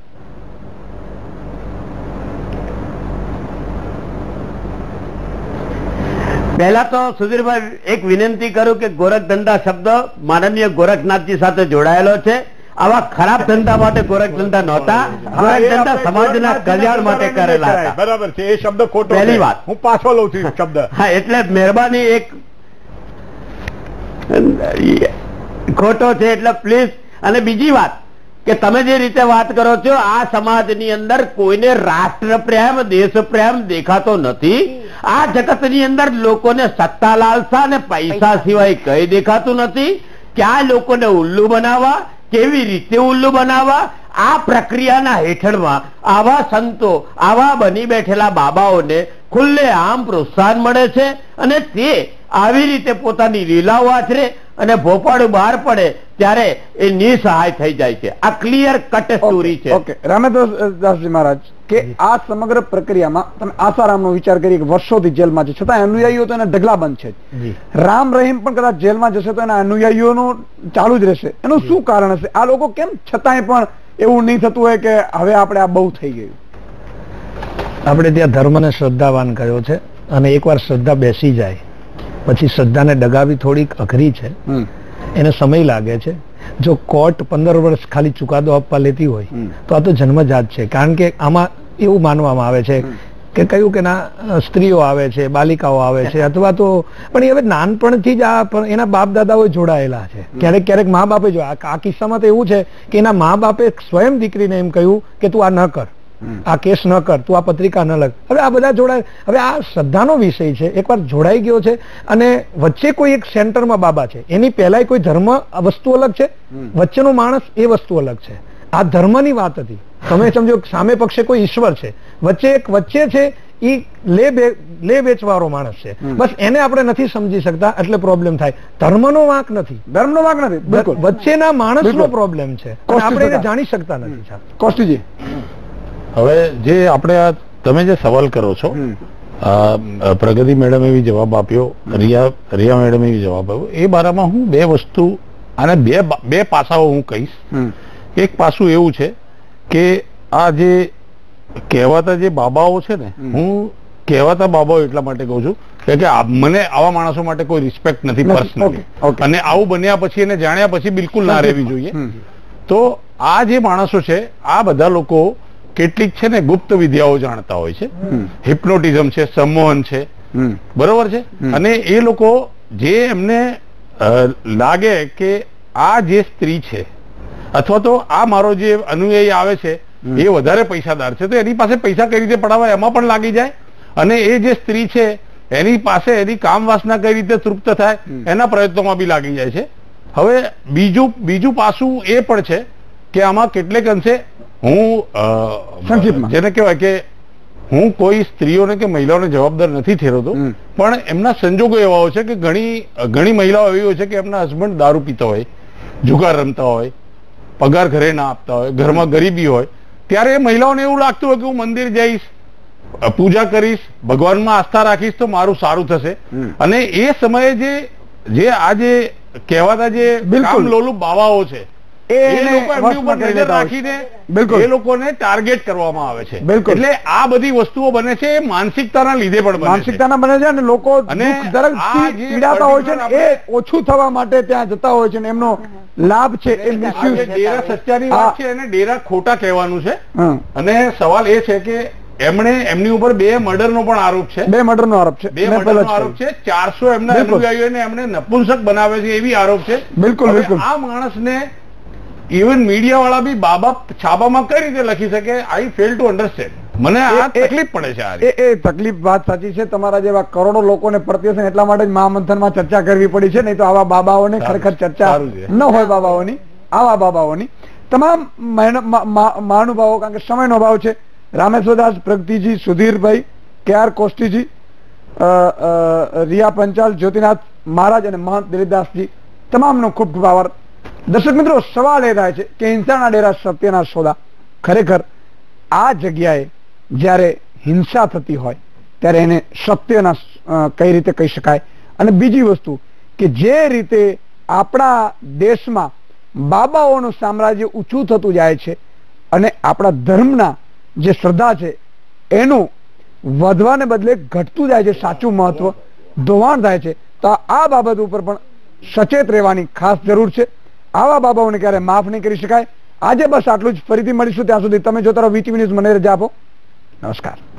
પહેલા તો સુધીરભાઈ એક વિનંતી કરું કે ગોરખ ધંધા શબ્દ માનનીય ગોરખનાથજી સાથે જોડાયેલો છે. આવા ખરાબ ધંધા માટે ગોરખ ધંધા નહોતા, ગોરખ ધંધા સમાજના કલ્યાણ માટે કરેલા હતા. બરાબર છે, એ શબ્દ ખોટો. પહેલી વાત હું પાછો લઉં છું શબ્દ. હા, એટલે મહેરબાની એક ખોટો છે એટલે પ્લીઝ. અને બીજી વાત કે તમે જે રીતે વાત કરો છો આ સમાજની અંદર કોઈને રાષ્ટ્ર પ્રેમ દેશ પ્રેમ દેખાતો નથી. આ જગતની અંદર લોકોને સત્તા લાલસા અને પૈસા સિવાય કઈ દેખાતું નથી. ક્યાં લોકોને ઉલ્લુ બનાવવા, કેવી રીતે ઉલ્લુ બનાવવા, આ પ્રક્રિયાના હેઠળમાં આવા સંતો, આવા બની બેઠેલા બાબાઓને ખુલ્લે આમ પ્રોત્સાહન મળે છે અને તે આવી રીતે પોતાની લીલાઓ આચરે અને ભોપાળું બહાર પડે ત્યારે એ નિસહાય થઈ જાય છે. આ ક્લિયર કટ સ્ટોરી છે. ઓકે, રામેશ્વરદાસજી મહારાજ, કે આ સમગ્ર પ્રક્રિયામાં તમે આસારામનો વિચાર કરી કે વર્ષોથી જેલમાં છે છતાં અનુયાયીઓ તો એને ઢગલાબંધ છે. રામ રહીમ પણ કદાચ જેલમાં જશે તો એના અનુયાયીઓનું ચાલુ જ રહેશે. એનું શું કારણ હશે? આ લોકો કેમ છતાંય પણ એવું નહીં થતું હોય કે હવે આપણે આ બહુ થઈ ગયું? આપણે ત્યાં ધર્મને શ્રદ્ધાવાન કયો છે, અને એકવાર શ્રદ્ધા બેસી જાય પછી શ્રદ્ધાને ડગાવી થોડીક અઘરી છે, એને સમય લાગે છે. જો કોર્ટ પંદર વર્ષ ખાલી ચુકાદો આપવા લેતી હોય તો આ તો જન્મજાત છે. કારણ કે આમાં એવું માનવામાં આવે છે કે કયું કે ના સ્ત્રીઓ આવે છે, બાલિકાઓ આવે છે, અથવા તો પણ એ હવે નાનપણથી જ આ એના બાપ દાદાઓ જોડાયેલા છે. ક્યારેક ક્યારેક મા બાપે જો આ કિસ્સામાં તો એવું છે કે એના મા બાપે સ્વયં દીકરીને એમ કહ્યું કે તું આ ન કર, આ કેસ ન કર, તું આ પત્રિકા ન લખ. હવે આ બધા જોડાય. હવે આ શ્રદ્ધાનો વિષય છે, એકવાર જોડાઈ ગયો છે અને વચ્ચે કોઈ એક સેન્ટરમાં બાબા છે, એની પહેલા કોઈ ધર્મ વસ્તુ અલગ છે, વચ્ચેનો માણસ એ વસ્તુ અલગ છે. આ ધર્મની વાત હતી. તમે સમજો સામે પક્ષે કોઈ ઈશ્વર છે, વચ્ચે એક વચ્ચે છે એ લે લે વેચવાળો માણસ છે. બસ એને આપણે નથી સમજી શકતા એટલે પ્રોબ્લેમ થાય. ધર્મનો વાંક નથી, ધર્મનો વાંક નથી, બિલકુલ વચ્ચેના માણસનો પ્રોબ્લેમ છે, આપણે એને જાણી શકતા નથી. કોષ્ટીજી, હવે જે આપણે આ તમે જે સવાલ કરો છો, પ્રગતિ મેડમ એવી જવાબ આપ્યો, રિયા રિયા મેડમ એવી જવાબ આપ્યો, એ બારામાં હું બે વસ્તુ અને બે બે પાસાઓ હું કહીશ. એક પાસું એવું છે કે આ જે કહેવાતા જે બાબાઓ છે ને, હું કહેવાતા બાબાઓ એટલા માટે કહું છું કે મને આવા માણસો માટે કોઈ રિસ્પેક્ટ નથી પર્સનલી, અને આવું બન્યા પછી એને જાણ્યા પછી બિલકુલ ના રહેવી જોઈએ. તો આ જે માણસો છે, આ બધા લોકો કેટલીક છે ને ગુપ્ત વિદ્યાઓ જાણતા હોય છે. હિપ્નોટિઝમ છે, સંમોહન છે, બરોબર છે. અને એ લોકો જે એમને લાગે કે આ જે સ્ત્રી છે અથવા તો આ મારો જે અનુયાયી આવે છે એ વધારે પૈસાદાર છે, તો એની પાસે પૈસા કઈ રીતે પડાવાય એમાં પણ લાગી જાય. અને એ જે સ્ત્રી છે એની પાસે એની કામ વાસના કઈ રીતે તૃપ્ત થાય એના પ્રયત્નોમાં બી લાગી જાય છે. હવે બીજું બીજું પાસું એ પણ છે કે આમાં કેટલેક અંશે હું સંક્ષિપ્તમાં જેને કહેવાય કે હું કોઈ સ્ત્રીઓને કે મહિલાઓને જવાબદાર નથી ઠેરવતો, પણ એમના સંજોગો એવા હોય છે કે ઘણી ઘણી મહિલાઓ એવી હોય છે કે એમના હસબન્ડ દારૂ પીતા હોય, જુગાર રમતા હોય, પગાર ઘરે ના આપતા હોય, ઘરમાં ગરીબી હોય, ત્યારે એ મહિલાઓને એવું લાગતું હોય કે હું મંદિર જઈશ, પૂજા કરીશ, ભગવાનમાં આસ્થા રાખીશ તો મારું સારું થશે. અને એ સમયે જે જે આ જે કહેવાતા જે બિલકુલ લોલુ બાવાઓ છે એ લોકોને ટાર્ગેટ કરવામાં આવે છે. એટલે આ બધી વસ્તુઓ બને છે એ માનસિકતાના લીધે પણ માનસિકતાના બને છે અને લોકો પીડાતા હોય છે એ ઓછું થવા માટે ત્યાં જતા હોય છે, એમનો લાભ છે એ મિસયુઝ. ડેરા સચ્ચાની વાત છે અને ડેરા ખોટા કહેવાનું છે. અને સવાલ એ છે કે એમણે એમની ઉપર બે મર્ડર નો પણ આરોપ છે. બે મર્ડર નો આરોપ છે. બે મર્ડર નો આરોપ છે. ચારસો એમના અનુયાયીઓને એમને નપુંસક બનાવે છે એવી આરોપ છે. બિલકુલ બિલકુલ. આ માણસને ઇવન મીડિયા વાળા બી બાબા છાપામાં કઈ રીતે લખી શકે? I fail to understand. મને આ તકલીફ પડે છે. આ એ તકલીફ વાત સાચી છે. તમારા જેવા કરોડો લોકોને પડતી હશે એટલા માટે જ મહામંથનમાં ચર્ચા કરવી પડી છે. નહીં તો આવા બાબાઓને ખરેખર ચર્ચા ન હોય બાબાઓની, આવા બાબાઓની. તમામ મહાનુભાવો, કારણ કે સમયનો અભાવ છે, રામેશ્વરદાસ, પ્રગતિજી, સુધીરભાઈ, કે આર કોષ્ટીજી, રિયા પંચાલ, જ્યોતિનાથ મહારાજ અને મહંત દિલીપદાસજી, તમામનો ખૂબ ખૂબ આભાર. દર્શક મિત્રો, સવાલ એ થાય છે કે હિંસાના ડેરા સત્યના સોદા, ખરેખર આ જગ્યાએ જ્યારે હિંસા થતી હોય ત્યારે એને સત્યના કઈ રીતે કહી શકાય? અને બીજી વસ્તુ કે જે રીતે આપણા દેશમાં બાબાઓનું સામ્રાજ્ય ઊંચું થતું જાય છે અને આપણા ધર્મના જે શ્રદ્ધા છે એનું વધવાને બદલે ઘટતું જાય છે, સાચું મહત્વ ધોવાણ થાય છે, તો આ બાબત ઉપર પણ સચેત રહેવાની ખાસ જરૂર છે. આવા બાબાઓને ક્યારે માફ નહીં કરી શકાય. આજે બસ આટલું જ. ફરીથી મળીશું. ત્યાં સુધી તમે જોતા રહો વીટીવી ન્યૂઝ. મને રજા આપો. નમસ્કાર.